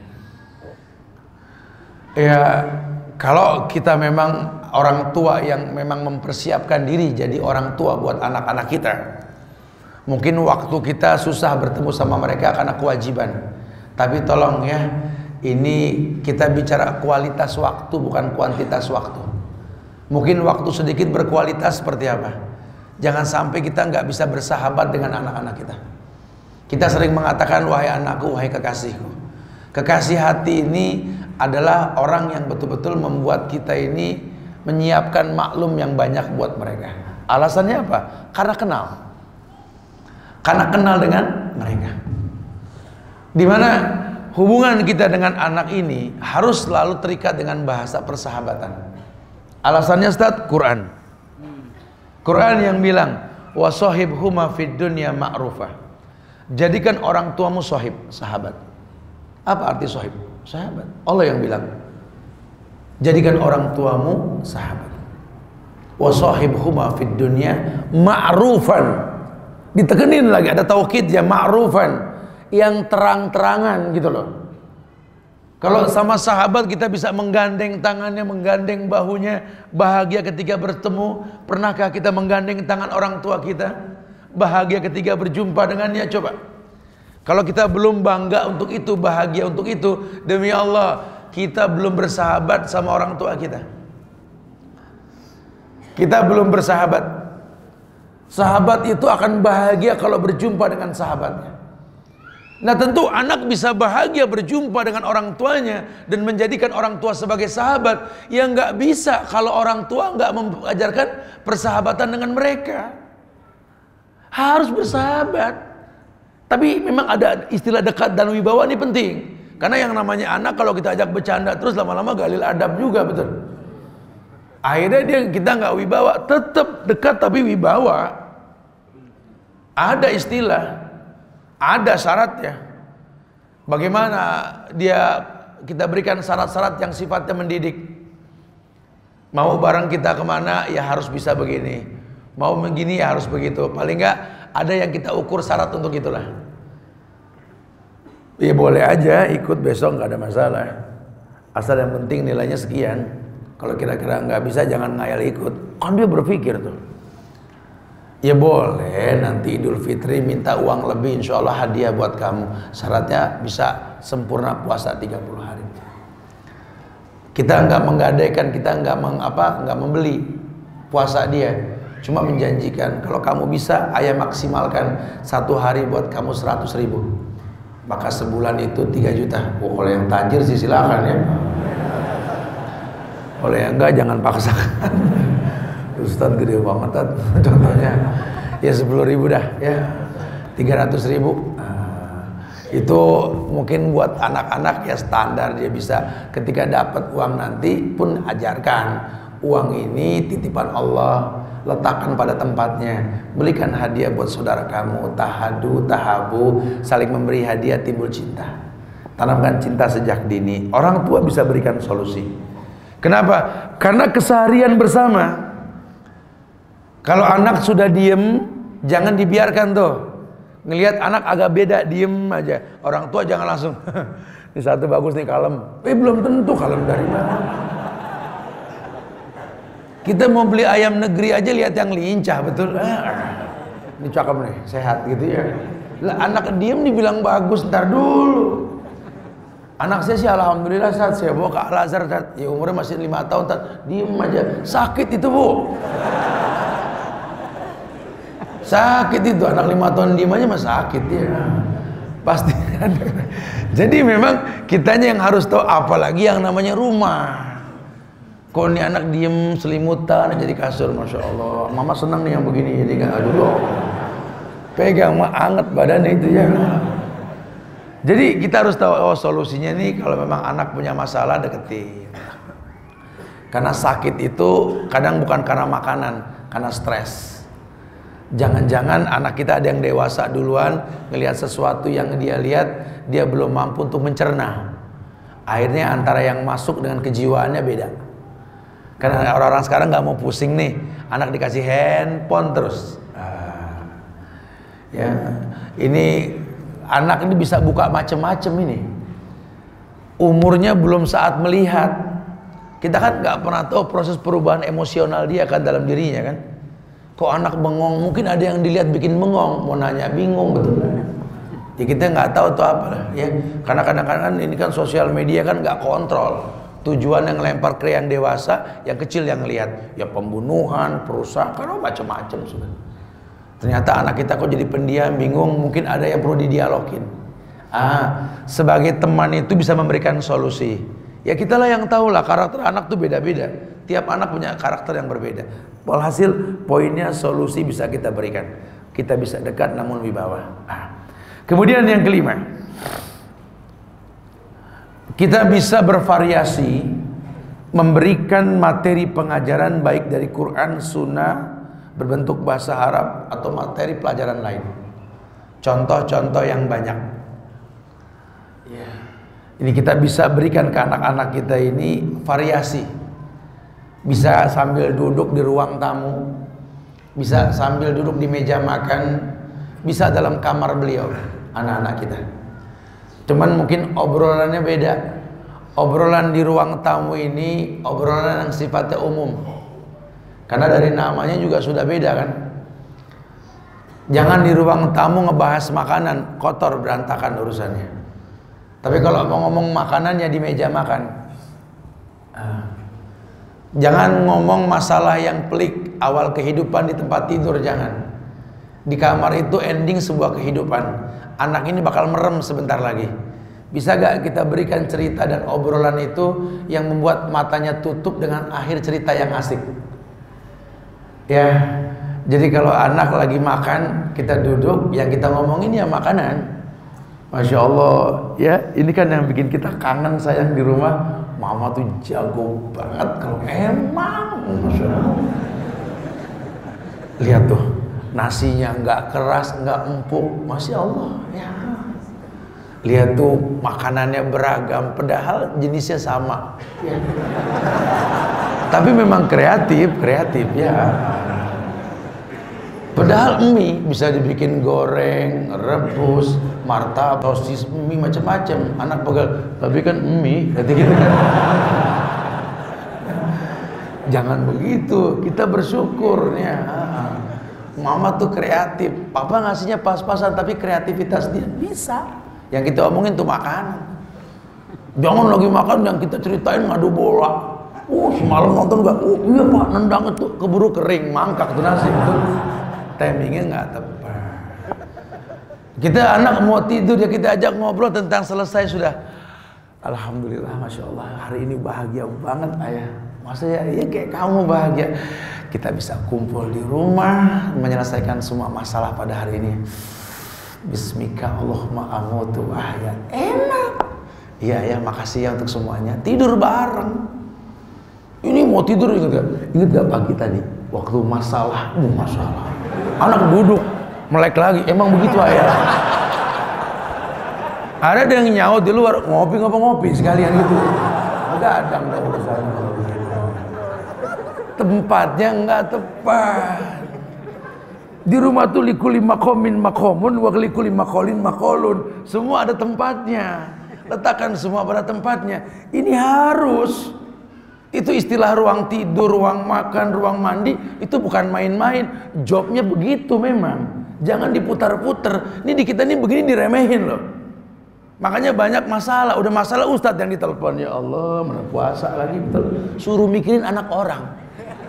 Ya kalau kita memang orang tua yang memang mempersiapkan diri jadi orang tua buat anak-anak kita, mungkin waktu kita susah bertemu sama mereka karena kewajiban. Tapi tolong ya, ini kita bicara kualitas waktu bukan kuantitas waktu. Mungkin waktu sedikit berkualitas seperti apa? Jangan sampai kita nggak bisa bersahabat dengan anak-anak kita. Kita sering mengatakan wahai anakku, wahai kekasihku. Kekasih hati ini adalah orang yang betul-betul membuat kita ini menyiapkan maklum yang banyak buat mereka. Alasannya apa? Karena kenal. Karena kenal dengan mereka. Dimana hubungan kita dengan anak ini harus selalu terikat dengan bahasa persahabatan. Alasannya Ustaz, Quran. Quran yang bilang wasahibhuma fid dunya ma'rufah. Jadikan orang tuamu sahib, sahabat. Apa arti sahib? Sahabat. Allah yang bilang jadikan orang tuamu sahabat. Wasahibhuma fid dunya ma'rufan. Ditekenin lagi, ada taukid ya, ma'rufan, yang terang-terangan gitu loh. Kalau sama sahabat kita bisa menggandeng tangannya, menggandeng bahunya, bahagia ketika bertemu. Pernahkah kita menggandeng tangan orang tua kita? Bahagia ketika berjumpa dengannya? Coba. Kalau kita belum bangga untuk itu, bahagia untuk itu, demi Allah kita belum bersahabat sama orang tua kita. Kita belum bersahabat. Sahabat itu akan bahagia kalau berjumpa dengan sahabatnya. Nah tentu anak bisa bahagia berjumpa dengan orang tuanya dan menjadikan orang tua sebagai sahabat. Yang nggak bisa kalau orang tua nggak mengajarkan persahabatan dengan mereka. Harus bersahabat. Tapi memang ada istilah dekat dan wibawa ini penting. Karena yang namanya anak kalau kita ajak bercanda terus lama-lama galil adab juga, betul. Akhirnya dia kita nggak wibawa, tetap dekat tapi wibawa. Ada istilah, ada syaratnya. Bagaimana dia kita berikan syarat-syarat yang sifatnya mendidik. Mau bareng kita kemana ya harus bisa begini. Mau begini ya harus begitu. Paling nggak ada yang kita ukur syarat untuk itulah. Ya boleh aja ikut besok nggak ada masalah. Asal yang penting nilainya sekian. Kalau kira-kira nggak bisa jangan ngayal ikut. Kan dia berpikir tuh. Ya boleh nanti Idul Fitri minta uang lebih, insya Allah hadiah buat kamu. Syaratnya bisa sempurna puasa tiga puluh hari. Kita nggak menggadaikan, kita nggak meng, apa, nggak membeli puasa dia, cuma menjanjikan kalau kamu bisa, ayah maksimalkan satu hari buat kamu seratus ribu, maka sebulan itu tiga juta. Oh, kalau yang tajir sih silakan ya. Kalau yang enggak jangan paksakan. Ustaz gede banget Tad. Contohnya ya sepuluh ribu dah ya, tiga ratus ribu. Itu mungkin buat anak-anak ya standar, dia bisa ketika dapat uang nanti pun ajarkan uang ini titipan Allah, letakkan pada tempatnya, belikan hadiah buat saudara kamu, tahadu, tahabu, saling memberi hadiah timbul cinta. Tanamkan cinta sejak dini. Orang tua bisa berikan solusi. Kenapa? Karena keseharian bersama. Kalau anak sudah diem, jangan dibiarkan tuh. Ngelihat anak agak beda, diem aja. Orang tua jangan langsung ini satu bagus nih kalem. Eh belum tentu kalem dari mana. Kita mau beli ayam negeri aja lihat yang lincah betul. Ah, ini cakep nih, sehat gitu ya. Lah anak diem dibilang bagus, ntar dulu. Anak saya sih alhamdulillah saat saya bawa ke Al-Azhar, ya umurnya masih lima tahun, tat. Diem aja. Sakit itu bu. Sakit itu, anak lima tahun diem aja mah sakit ya. Pasti. Jadi memang kitanya yang harus tahu, apalagi yang namanya rumah. Kalau ini anak diem selimutan jadi kasur, masya Allah. Mama senang nih yang begini, jadi nggak aduh. Pegang mah anget badannya itu ya. Jadi kita harus tahu oh solusinya nih kalau memang anak punya masalah deketin. Karena sakit itu kadang bukan karena makanan, karena stres. Jangan-jangan anak kita ada yang dewasa duluan, ngelihat sesuatu yang dia lihat, dia belum mampu untuk mencerna. Akhirnya antara yang masuk dengan kejiwaannya beda. Karena orang-orang sekarang nggak mau pusing nih, anak dikasih handphone terus. Ah, ya, ini anak ini bisa buka macam-macam ini. Umurnya belum saat melihat. Kita kan nggak pernah tahu proses perubahan emosional dia kan dalam dirinya kan. Kok anak bengong, mungkin ada yang dilihat bikin bengong, mau nanya bingung betul. Ya kita nggak tahu tuh apa lah ya. Karena kadang-kadang ini kan sosial media kan nggak kontrol. Tujuan yang lempar ke yang dewasa, yang kecil yang lihat ya pembunuhan, perusakan, macam-macam sudah. Ternyata anak kita kok jadi pendiam, bingung, mungkin ada yang perlu didialogin. Ah, sebagai teman itu bisa memberikan solusi. Ya kitalah yang tahu lah karakter anak tuh beda-beda. Tiap anak punya karakter yang berbeda. Walhasil poinnya solusi bisa kita berikan. Kita bisa dekat namun di bawah. Nah, kemudian yang kelima, kita bisa bervariasi memberikan materi pengajaran baik dari Quran, Sunnah, berbentuk bahasa Arab atau materi pelajaran lain. Contoh-contoh yang banyak. Ya. Ini kita bisa berikan ke anak-anak kita ini variasi. Bisa sambil duduk di ruang tamu, bisa sambil duduk di meja makan, bisa dalam kamar beliau, anak-anak kita. Cuman mungkin obrolannya beda. Obrolan di ruang tamu ini obrolan yang sifatnya umum. Karena dari namanya juga sudah beda kan. Jangan di ruang tamu ngebahas makanan, kotor berantakan urusannya. Tapi kalau mau ngomong makanan ya di meja makan. Jangan ngomong masalah yang pelik awal kehidupan di tempat tidur, jangan. Di kamar itu ending sebuah kehidupan. Anak ini bakal merem sebentar lagi. Bisa gak kita berikan cerita dan obrolan itu yang membuat matanya tutup dengan akhir cerita yang asik. Ya, jadi kalau anak lagi makan, kita duduk, yang kita ngomongin ya makanan. Masya Allah, ya ini kan yang bikin kita kangen sayang di rumah. Mama tuh jago banget kalau emang, Masya Allah. Lihat tuh, nasinya nggak keras, nggak empuk, Masya Allah. Ya. Lihat tuh makanannya beragam, padahal jenisnya sama. Ya. Tapi memang kreatif, kreatif ya. Padahal mie bisa dibikin goreng, rebus, martabak, sosis, mie macam-macam. Anak pegal, tapi kan mie, kata gitu kan. Jangan begitu, kita bersyukurnya. Mama tuh kreatif, papa ngasihnya pas-pasan tapi kreativitas dia bisa. Yang kita omongin tuh makanan. Jangan lagi makan yang kita ceritain ngadu bola. Oh semalam nonton gak? Oh iya pak, nendang itu keburu kering, mangkak tuh nasi. Timingnya nggak tepat. Kita anak mau tidur ya kita ajak ngobrol tentang selesai sudah. Alhamdulillah, masya Allah hari ini bahagia banget ayah. Masa ya, ya kayak kamu bahagia. Kita bisa kumpul di rumah menyelesaikan semua masalah pada hari ini. Bismika Allahumma amutu ahya. Enak. Iya ya, makasih ya untuk semuanya. Tidur bareng. Ini mau tidur inget gak? Inget gak pagi tadi waktu masalah, uh, masalah. Anak duduk melek lagi. Emang begitu ayah. Ada yang nyaut di luar ngopi ngopi sekalian gitu. Ada ada nggak urusan. Tempatnya nggak tepat. Di rumah tuh likuli makomin makomun, wa likuli makolin makolun. Semua ada tempatnya. Letakkan semua pada tempatnya. Ini harus. Itu istilah ruang tidur, ruang makan, ruang mandi. Itu bukan main-main. Jobnya begitu memang. Jangan diputar-putar. Ini di kita ini begini diremehin loh. Makanya banyak masalah. Udah masalah ustadz yang ditelepon. Ya Allah, mana puasa lagi. Suruh mikirin anak orang.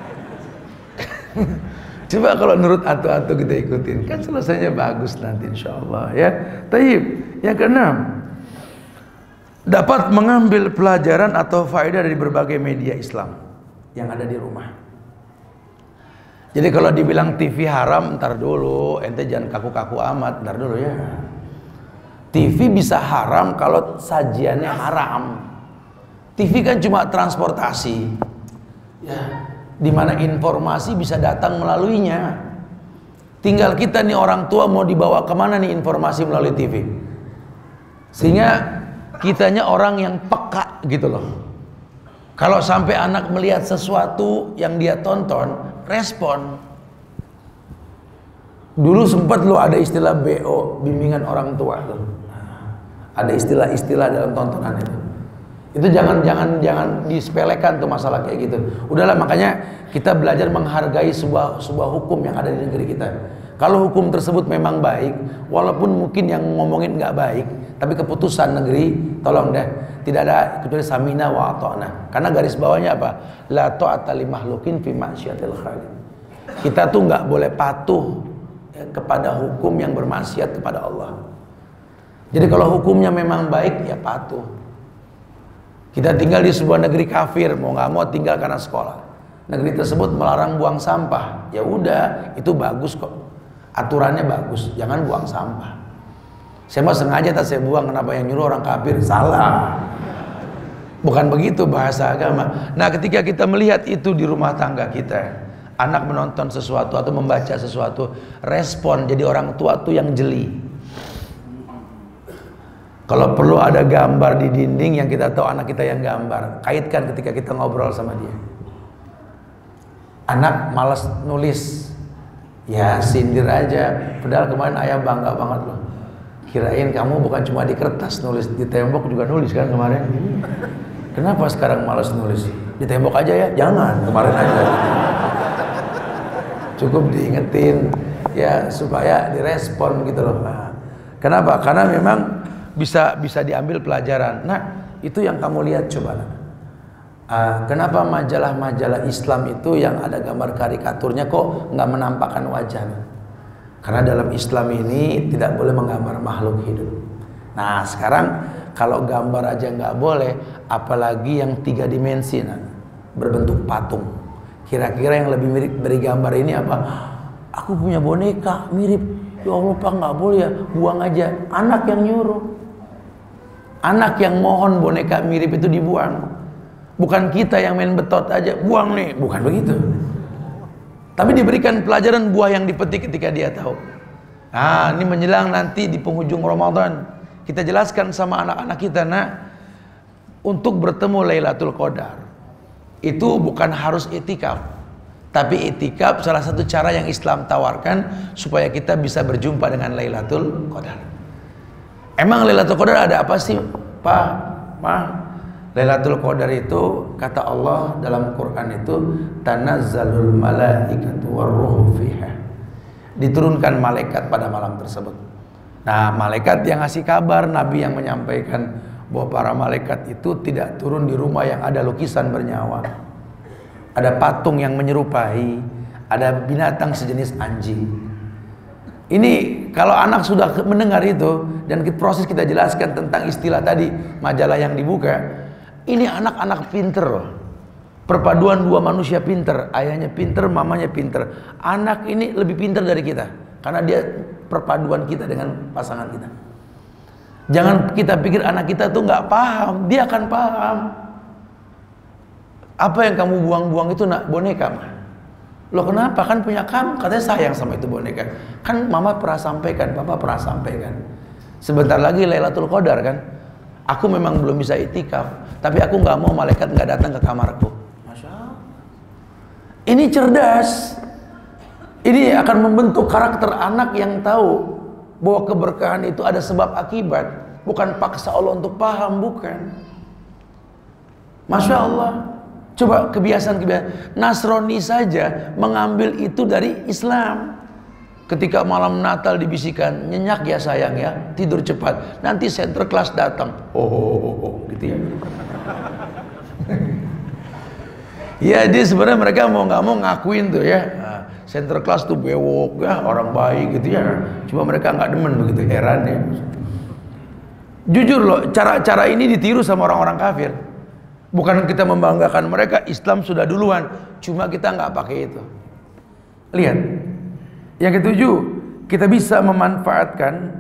Coba kalau menurut atu-atu kita ikutin, kan selesainya bagus nanti insya Allah ya. Taib. Yang keenam, dapat mengambil pelajaran atau faedah dari berbagai media Islam yang ada di rumah. Jadi kalau dibilang T V haram, ntar dulu, ente jangan kaku-kaku amat, ntar dulu ya. T V bisa haram kalau sajiannya haram. T V kan cuma transportasi, ya, dimana informasi bisa datang melaluinya. Tinggal kita nih orang tua mau dibawa kemana nih informasi melalui T V, sehingga kitanya orang yang peka gitu loh. Kalau sampai anak melihat sesuatu yang dia tonton, respon. Dulu sempat lo ada istilah B O, bimbingan orang tua tuh. Ada istilah-istilah dalam tontonan itu. Itu jangan jangan jangan disepelekan tuh masalah kayak gitu. Udahlah, makanya kita belajar menghargai sebuah sebuah hukum yang ada di negeri kita. Kalau hukum tersebut memang baik, walaupun mungkin yang ngomongin nggak baik, tapi keputusan negeri, tolong deh, tidak ada kecuali samina wa ata'na. Karena garis bawahnya apa? La ta'ata li makhluqin fi ma'syiatil khaliq. Kita tuh nggak boleh patuh ya, kepada hukum yang bermaksiat kepada Allah. Jadi kalau hukumnya memang baik, ya patuh. Kita tinggal di sebuah negeri kafir, mau nggak mau tinggal karena sekolah. Negeri tersebut melarang buang sampah, ya udah, itu bagus kok. Aturannya bagus, jangan buang sampah. Saya mau sengaja tak saya buang, kenapa yang nyuruh orang kafir? Salah. Bukan begitu bahasa agama. Nah, ketika kita melihat itu di rumah tangga kita, anak menonton sesuatu atau membaca sesuatu, respon jadi orang tua tuh yang jeli. Kalau perlu ada gambar di dinding yang kita tahu anak kita yang gambar, kaitkan ketika kita ngobrol sama dia. Anak malas nulis, ya sindir aja. Padahal kemarin ayah bangga banget loh. Kirain kamu bukan cuma di kertas nulis, di tembok juga nulis kan kemarin. Kenapa sekarang malas nulis? Di tembok aja ya? Jangan, kemarin aja. Cukup diingetin ya supaya direspon gitu loh. Kenapa? Karena memang bisa bisa diambil pelajaran. Nah, itu yang kamu lihat coba. Uh, kenapa majalah-majalah Islam itu yang ada gambar karikaturnya kok nggak menampakkan wajahnya? Karena dalam Islam ini tidak boleh menggambar makhluk hidup. Nah, sekarang kalau gambar aja nggak boleh, apalagi yang tiga dimensi, nah, berbentuk patung. Kira-kira yang lebih mirip dari gambar ini apa? Aku punya boneka mirip. Ya Allah Pak, nggak boleh ya, buang aja. Anak yang nyuruh. Anak yang mohon boneka mirip itu dibuang. Bukan kita yang main betot aja, buang nih, bukan begitu. Tapi diberikan pelajaran buah yang dipetik ketika dia tahu. Nah, ini menjelang nanti di penghujung Ramadan, kita jelaskan sama anak-anak kita, nah, untuk bertemu Lailatul Qadar itu bukan harus itikaf, tapi itikaf salah satu cara yang Islam tawarkan supaya kita bisa berjumpa dengan Lailatul Qadar. Emang Lailatul Qadar ada apa sih, Pak? Ma? Lailatul Qadar itu kata Allah dalam Quran itu tanazzalul malaikatu warruhu fiha. Diturunkan malaikat pada malam tersebut. Nah, malaikat yang ngasih kabar, Nabi yang menyampaikan bahwa para malaikat itu tidak turun di rumah yang ada lukisan bernyawa, ada patung yang menyerupai, ada binatang sejenis anjing. Ini kalau anak sudah mendengar itu dan proses kita jelaskan tentang istilah tadi majalah yang dibuka, ini anak-anak pinter loh. Perpaduan dua manusia pinter, ayahnya pinter, mamanya pinter. Anak ini lebih pinter dari kita karena dia perpaduan kita dengan pasangan kita. Jangan kita pikir anak kita tuh nggak paham, dia akan paham. Apa yang kamu buang-buang itu nak boneka mah? Loh kenapa? Kan punya kamu, katanya sayang sama itu boneka. Kan mama pernah sampaikan, papa pernah sampaikan. Sebentar lagi Lailatul Qadar kan. Aku memang belum bisa itikaf, tapi aku nggak mau malaikat nggak datang ke kamarku. Masya Allah. Ini cerdas. Ini akan membentuk karakter anak yang tahu bahwa keberkahan itu ada sebab akibat, bukan paksa Allah untuk paham, bukan. Masya Allah. Coba kebiasaan-kebiasaan Nasrani saja mengambil itu dari Islam. Ketika malam Natal dibisikkan, nyenyak ya sayang ya, tidur cepat, nanti center class datang. Oh, oh, oh, oh gitu ya. Ya, dia sebenarnya mereka mau nggak mau ngakuin tuh ya. Nah, center class tuh bewok ya, orang baik gitu ya. Cuma mereka nggak demen begitu, heran ya. Jujur loh, cara-cara ini ditiru sama orang-orang kafir. Bukan kita membanggakan mereka, Islam sudah duluan, cuma kita nggak pakai itu. Lihat. Yang ketujuh, kita bisa memanfaatkan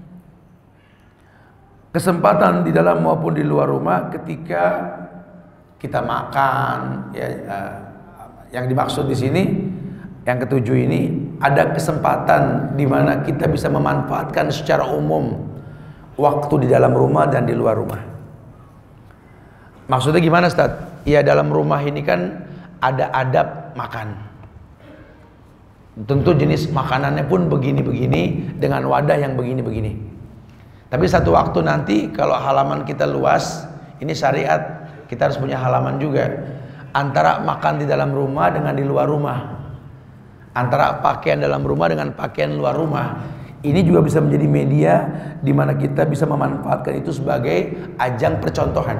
kesempatan di dalam maupun di luar rumah ketika kita makan. Ya, uh, yang dimaksud di sini, yang ketujuh ini ada kesempatan di mana kita bisa memanfaatkan secara umum waktu di dalam rumah dan di luar rumah. Maksudnya gimana, Ustaz? Ya dalam rumah ini kan ada adab makan. Tentu jenis makanannya pun begini-begini dengan wadah yang begini-begini. Tapi satu waktu nanti kalau halaman kita luas, ini syariat, kita harus punya halaman juga. Antara makan di dalam rumah dengan di luar rumah, antara pakaian dalam rumah dengan pakaian luar rumah, ini juga bisa menjadi media di mana kita bisa memanfaatkan itu sebagai ajang percontohan.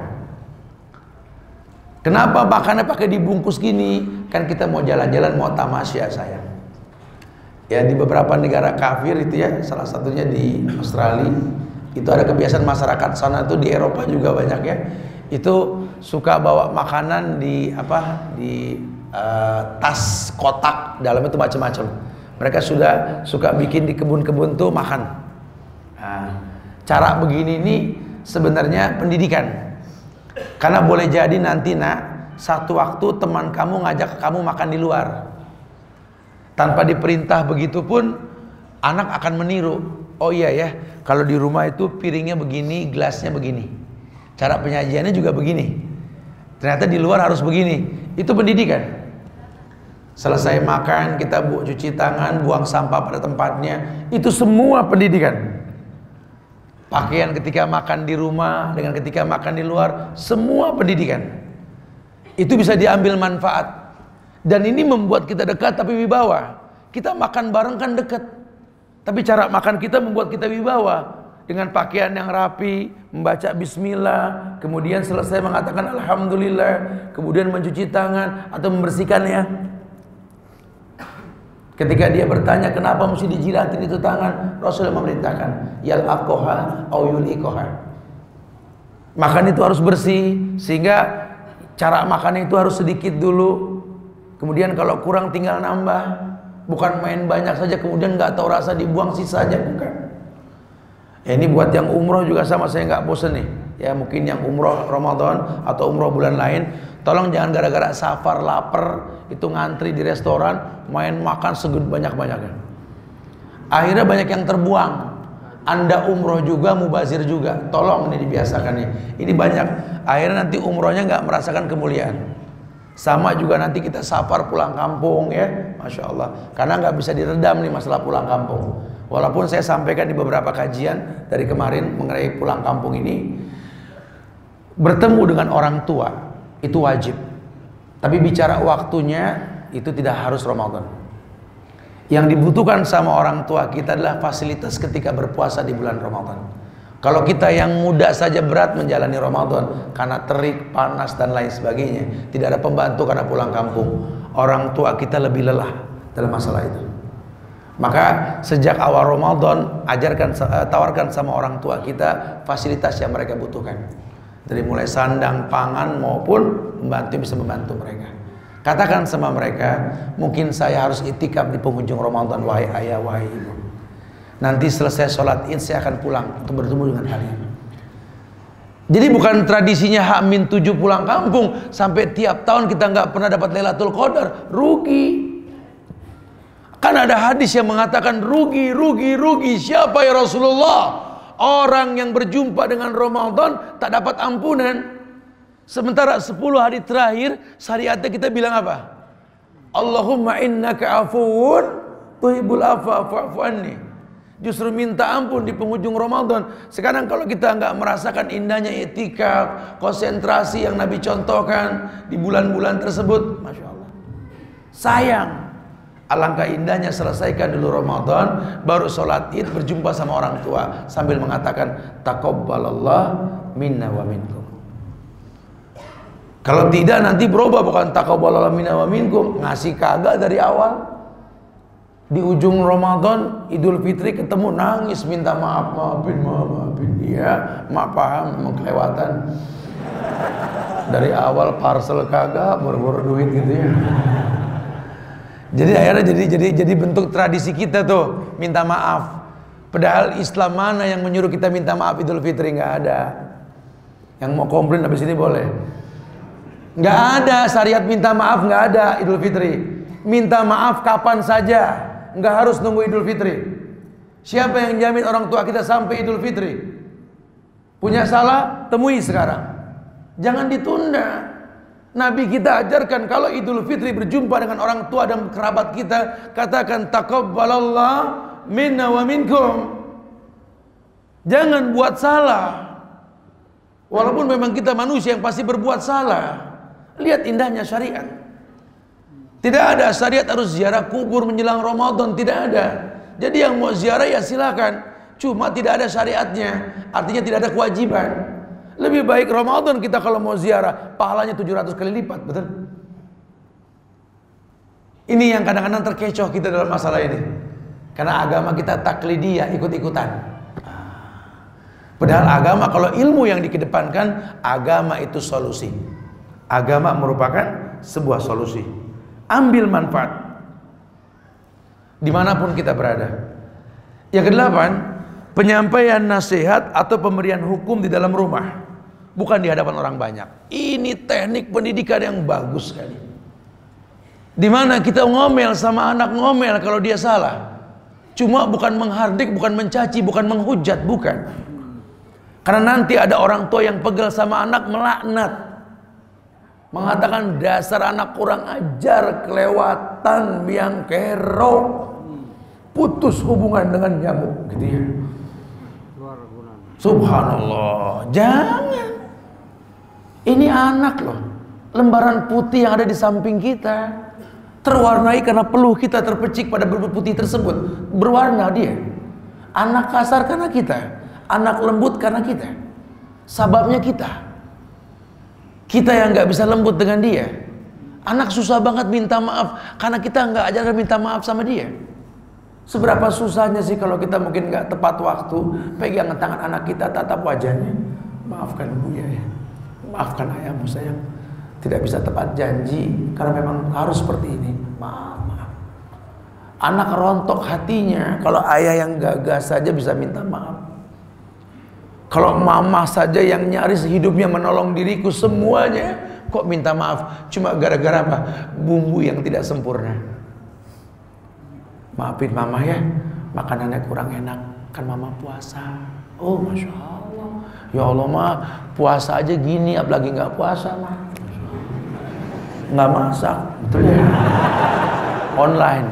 Kenapa makannya pakai dibungkus gini? Kan kita mau jalan-jalan, mau tamasya sayang. Ya di beberapa negara kafir itu ya, salah satunya di Australia, itu ada kebiasaan masyarakat sana tuh, di Eropa juga banyak ya, itu suka bawa makanan di apa di uh, tas kotak, dalamnya itu macam-macam. Mereka sudah suka bikin di kebun-kebun tuh makan. Nah, cara begini ini sebenarnya pendidikan, karena boleh jadi nanti nak satu waktu teman kamu ngajak kamu makan di luar. Tanpa diperintah begitu pun anak akan meniru. Oh iya ya, kalau di rumah itu piringnya begini, gelasnya begini, cara penyajiannya juga begini. Ternyata di luar harus begini. Itu pendidikan. Selesai makan kita bu cuci tangan, buang sampah pada tempatnya. Itu semua pendidikan. Pakaian ketika makan di rumah dengan ketika makan di luar, semua pendidikan. Itu bisa diambil manfaat. Dan ini membuat kita dekat tapi wibawa. Kita makan bareng kan dekat, tapi cara makan kita membuat kita wibawa. Dengan pakaian yang rapi, membaca bismillah, kemudian selesai mengatakan alhamdulillah, kemudian mencuci tangan atau membersihkannya. Ketika dia bertanya kenapa mesti dijilatin itu tangan, Rasulullah memerintahkan yal aqoha au yul ikoha. Makan itu harus bersih, sehingga cara makan itu harus sedikit dulu. Kemudian kalau kurang tinggal nambah, bukan main banyak saja kemudian nggak tahu rasa dibuang sisanya, bukan. Ya, ini buat yang umroh juga sama, saya nggak bosen nih. Ya mungkin yang umroh Ramadan atau umroh bulan lain, tolong jangan gara-gara safar lapar itu ngantri di restoran, main makan segede banyak-banyaknya. Akhirnya banyak yang terbuang. Anda umroh juga, mubazir juga, tolong ini dibiasakan nih. Ini banyak. Akhirnya nanti umrohnya nggak merasakan kemuliaan. Sama juga nanti kita safar pulang kampung ya, Masya Allah. Karena nggak bisa diredam nih masalah pulang kampung. Walaupun saya sampaikan di beberapa kajian dari kemarin mengenai pulang kampung ini, Bertemu dengan orang tua itu wajib. Tapi bicara waktunya itu tidak harus Ramadan. Yang dibutuhkan sama orang tua kita adalah fasilitas ketika berpuasa di bulan Ramadan. Kalau kita yang muda saja berat menjalani Ramadan karena terik, panas dan lain sebagainya, tidak ada pembantu karena pulang kampung, orang tua kita lebih lelah dalam masalah itu. Maka sejak awal Ramadan ajarkan, tawarkan sama orang tua kita fasilitas yang mereka butuhkan, dari mulai sandang, pangan maupun pembantu bisa membantu mereka. Katakan sama mereka, mungkin saya harus itikaf di penghujung Ramadan, wahai ayah, wahai ibu. Nanti selesai sholat id saya akan pulang untuk bertemu dengan kalian. Jadi bukan tradisinya H min tujuh pulang kampung sampai tiap tahun kita nggak pernah dapat Lailatul Qadar, rugi. Kan ada hadis yang mengatakan rugi, rugi, rugi. Siapa ya Rasulullah? Orang yang berjumpa dengan Ramadan tak dapat ampunan. Sementara sepuluh hari terakhir syariatnya kita bilang apa? Allahumma innaka afuwun tuhibbul afwa fa'fu anni. Justru minta ampun di penghujung Ramadan. Sekarang kalau kita nggak merasakan indahnya i'tikaf, konsentrasi yang Nabi contohkan di bulan-bulan tersebut, Masya Allah, sayang. Alangkah indahnya selesaikan dulu Ramadan, baru sholat id berjumpa sama orang tua sambil mengatakan taqabbalallah minna wa minkum. Kalau tidak nanti berubah, bukan taqabbalallah minna wa minkum, ngasih kagak dari awal. Di ujung Ramadan Idul Fitri ketemu nangis minta maaf, maafin, maaf, maafin dia, maaf paham memang kelewatan. Dari awal parcel kagak, boro-boro duit gitu ya. Jadi akhirnya jadi jadi jadi bentuk tradisi kita tuh minta maaf. Padahal Islam mana yang menyuruh kita minta maaf Idul Fitri? Nggak ada. Yang mau komplain habis ini boleh. Nggak ada syariat minta maaf, nggak ada Idul Fitri. Minta maaf kapan saja, nggak harus nunggu Idul Fitri. Siapa yang jamin orang tua kita sampai Idul Fitri? Punya salah, temui sekarang. Jangan ditunda. Nabi kita ajarkan kalau Idul Fitri berjumpa dengan orang tua dan kerabat kita, katakan taqabbalallah minna wa minkum. Jangan buat salah. Walaupun memang kita manusia yang pasti berbuat salah. Lihat indahnya syariat. Tidak ada syariat harus ziarah kubur menjelang Ramadan, tidak ada. Jadi yang mau ziarah ya silakan. Cuma tidak ada syariatnya, artinya tidak ada kewajiban. Lebih baik Ramadan kita kalau mau ziarah, pahalanya tujuh ratus kali lipat, betul? Ini yang kadang-kadang terkecoh kita dalam masalah ini. Karena agama kita taklidiyah, ikut-ikutan. Padahal agama, kalau ilmu yang dikedepankan, agama itu solusi. Agama merupakan sebuah solusi. Ambil manfaat dimanapun kita berada. Yang kedelapan, penyampaian nasihat atau pemberian hukum di dalam rumah, bukan di hadapan orang banyak. Ini teknik pendidikan yang bagus sekali. Dimana kita ngomel sama anak, ngomel kalau dia salah. Cuma bukan menghardik, bukan mencaci, bukan menghujat, bukan. Karena nanti ada orang tua yang pegel sama anak, melaknat, mengatakan dasar anak kurang ajar, kelewatan, biang kerok, putus hubungan dengan nyamuk, gitu ya. Subhanallah, jangan. Ini anak loh, lembaran putih yang ada di samping kita, terwarnai karena peluh kita terpecik pada berburu putih tersebut, berwarna dia. Anak kasar karena kita, anak lembut karena kita. Sababnya kita. Kita yang nggak bisa lembut dengan dia. Anak susah banget minta maaf karena kita nggak ajarkan minta maaf sama dia. Seberapa susahnya sih kalau kita mungkin nggak tepat waktu pegang tangan anak kita, tatap wajahnya, maafkan ibu ya, maafkan ayahmu sayang, tidak bisa tepat janji karena memang harus seperti ini, maaf, maaf. Anak rontok hatinya kalau ayah yang gagas saja bisa minta maaf. Kalau mama saja yang nyaris hidupnya menolong diriku semuanya, kok minta maaf cuma gara-gara apa? Bumbu yang tidak sempurna. Maafin mama ya, makanannya kurang enak, kan mama puasa. Oh Masya Allah, ya Allah mah puasa aja gini, apalagi nggak puasa mah nggak masak, betul ya? Online.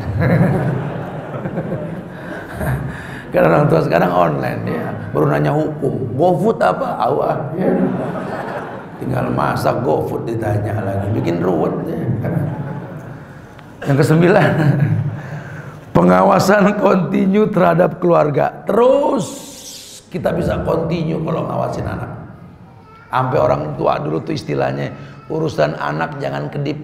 Karena orang tua sekarang online ya, baru nanya hukum, GoFood apa? Awah. Ya. tinggal masak, GoFood ditanya lagi, bikin ruwet ya. Yang kesembilan, pengawasan kontinu terhadap keluarga. Terus kita bisa kontinu kalau ngawasin anak. Sampai orang tua dulu tuh istilahnya, urusan anak jangan kedip.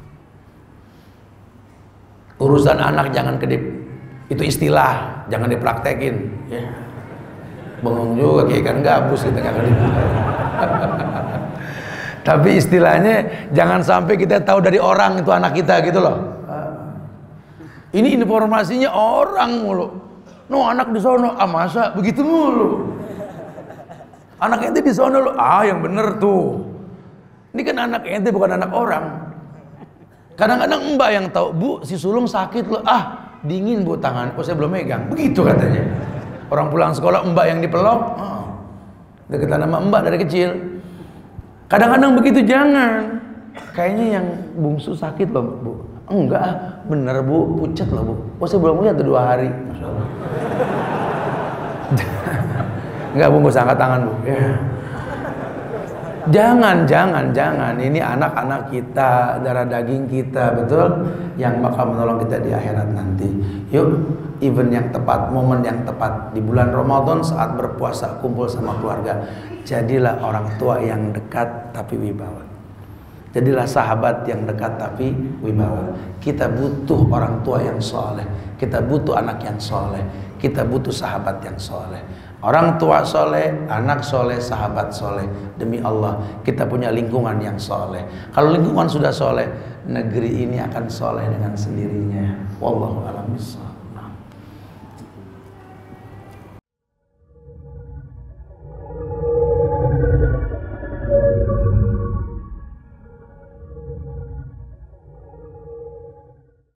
Urusan anak jangan kedip. Itu istilah, jangan dipraktekin ya. Bengong juga kayak ikan gabus kita nggak kedip. Tapi istilahnya jangan sampai kita tahu dari orang itu anak kita gitu loh. Ini informasinya orang mulu. No, anak di sono, ah masa begitu mulu. Anak ente di sono lo, ah yang bener tuh. Ini kan anak ente bukan anak orang. Kadang-kadang mbak yang tahu, bu si sulung sakit loh, ah dingin bu tangan, oh saya belum megang. Begitu katanya. Orang pulang sekolah mbak yang dipelok, oh, deketan sama mbak dari kecil. Kadang-kadang begitu, jangan. Kayaknya yang bungsu sakit loh bu. Enggak, bener bu, pucat loh bu. Oh saya belum lihat tuh dua hari. Masya Allah. Enggak bu, gak angkat tangan bu ya. Jangan, jangan, jangan. Ini anak-anak kita, darah daging kita, betul? Yang bakal menolong kita di akhirat nanti. Yuk, event yang tepat, momen yang tepat di bulan Ramadan saat berpuasa, kumpul sama keluarga. Jadilah orang tua yang dekat tapi wibawa. Jadilah sahabat yang dekat tapi wibawa. Kita butuh orang tua yang soleh. Kita butuh anak yang soleh. Kita butuh sahabat yang soleh. Orang tua soleh, anak soleh, sahabat soleh. Demi Allah, kita punya lingkungan yang soleh. Kalau lingkungan sudah soleh, negeri ini akan soleh dengan sendirinya. Wallahu a'lam bishawab.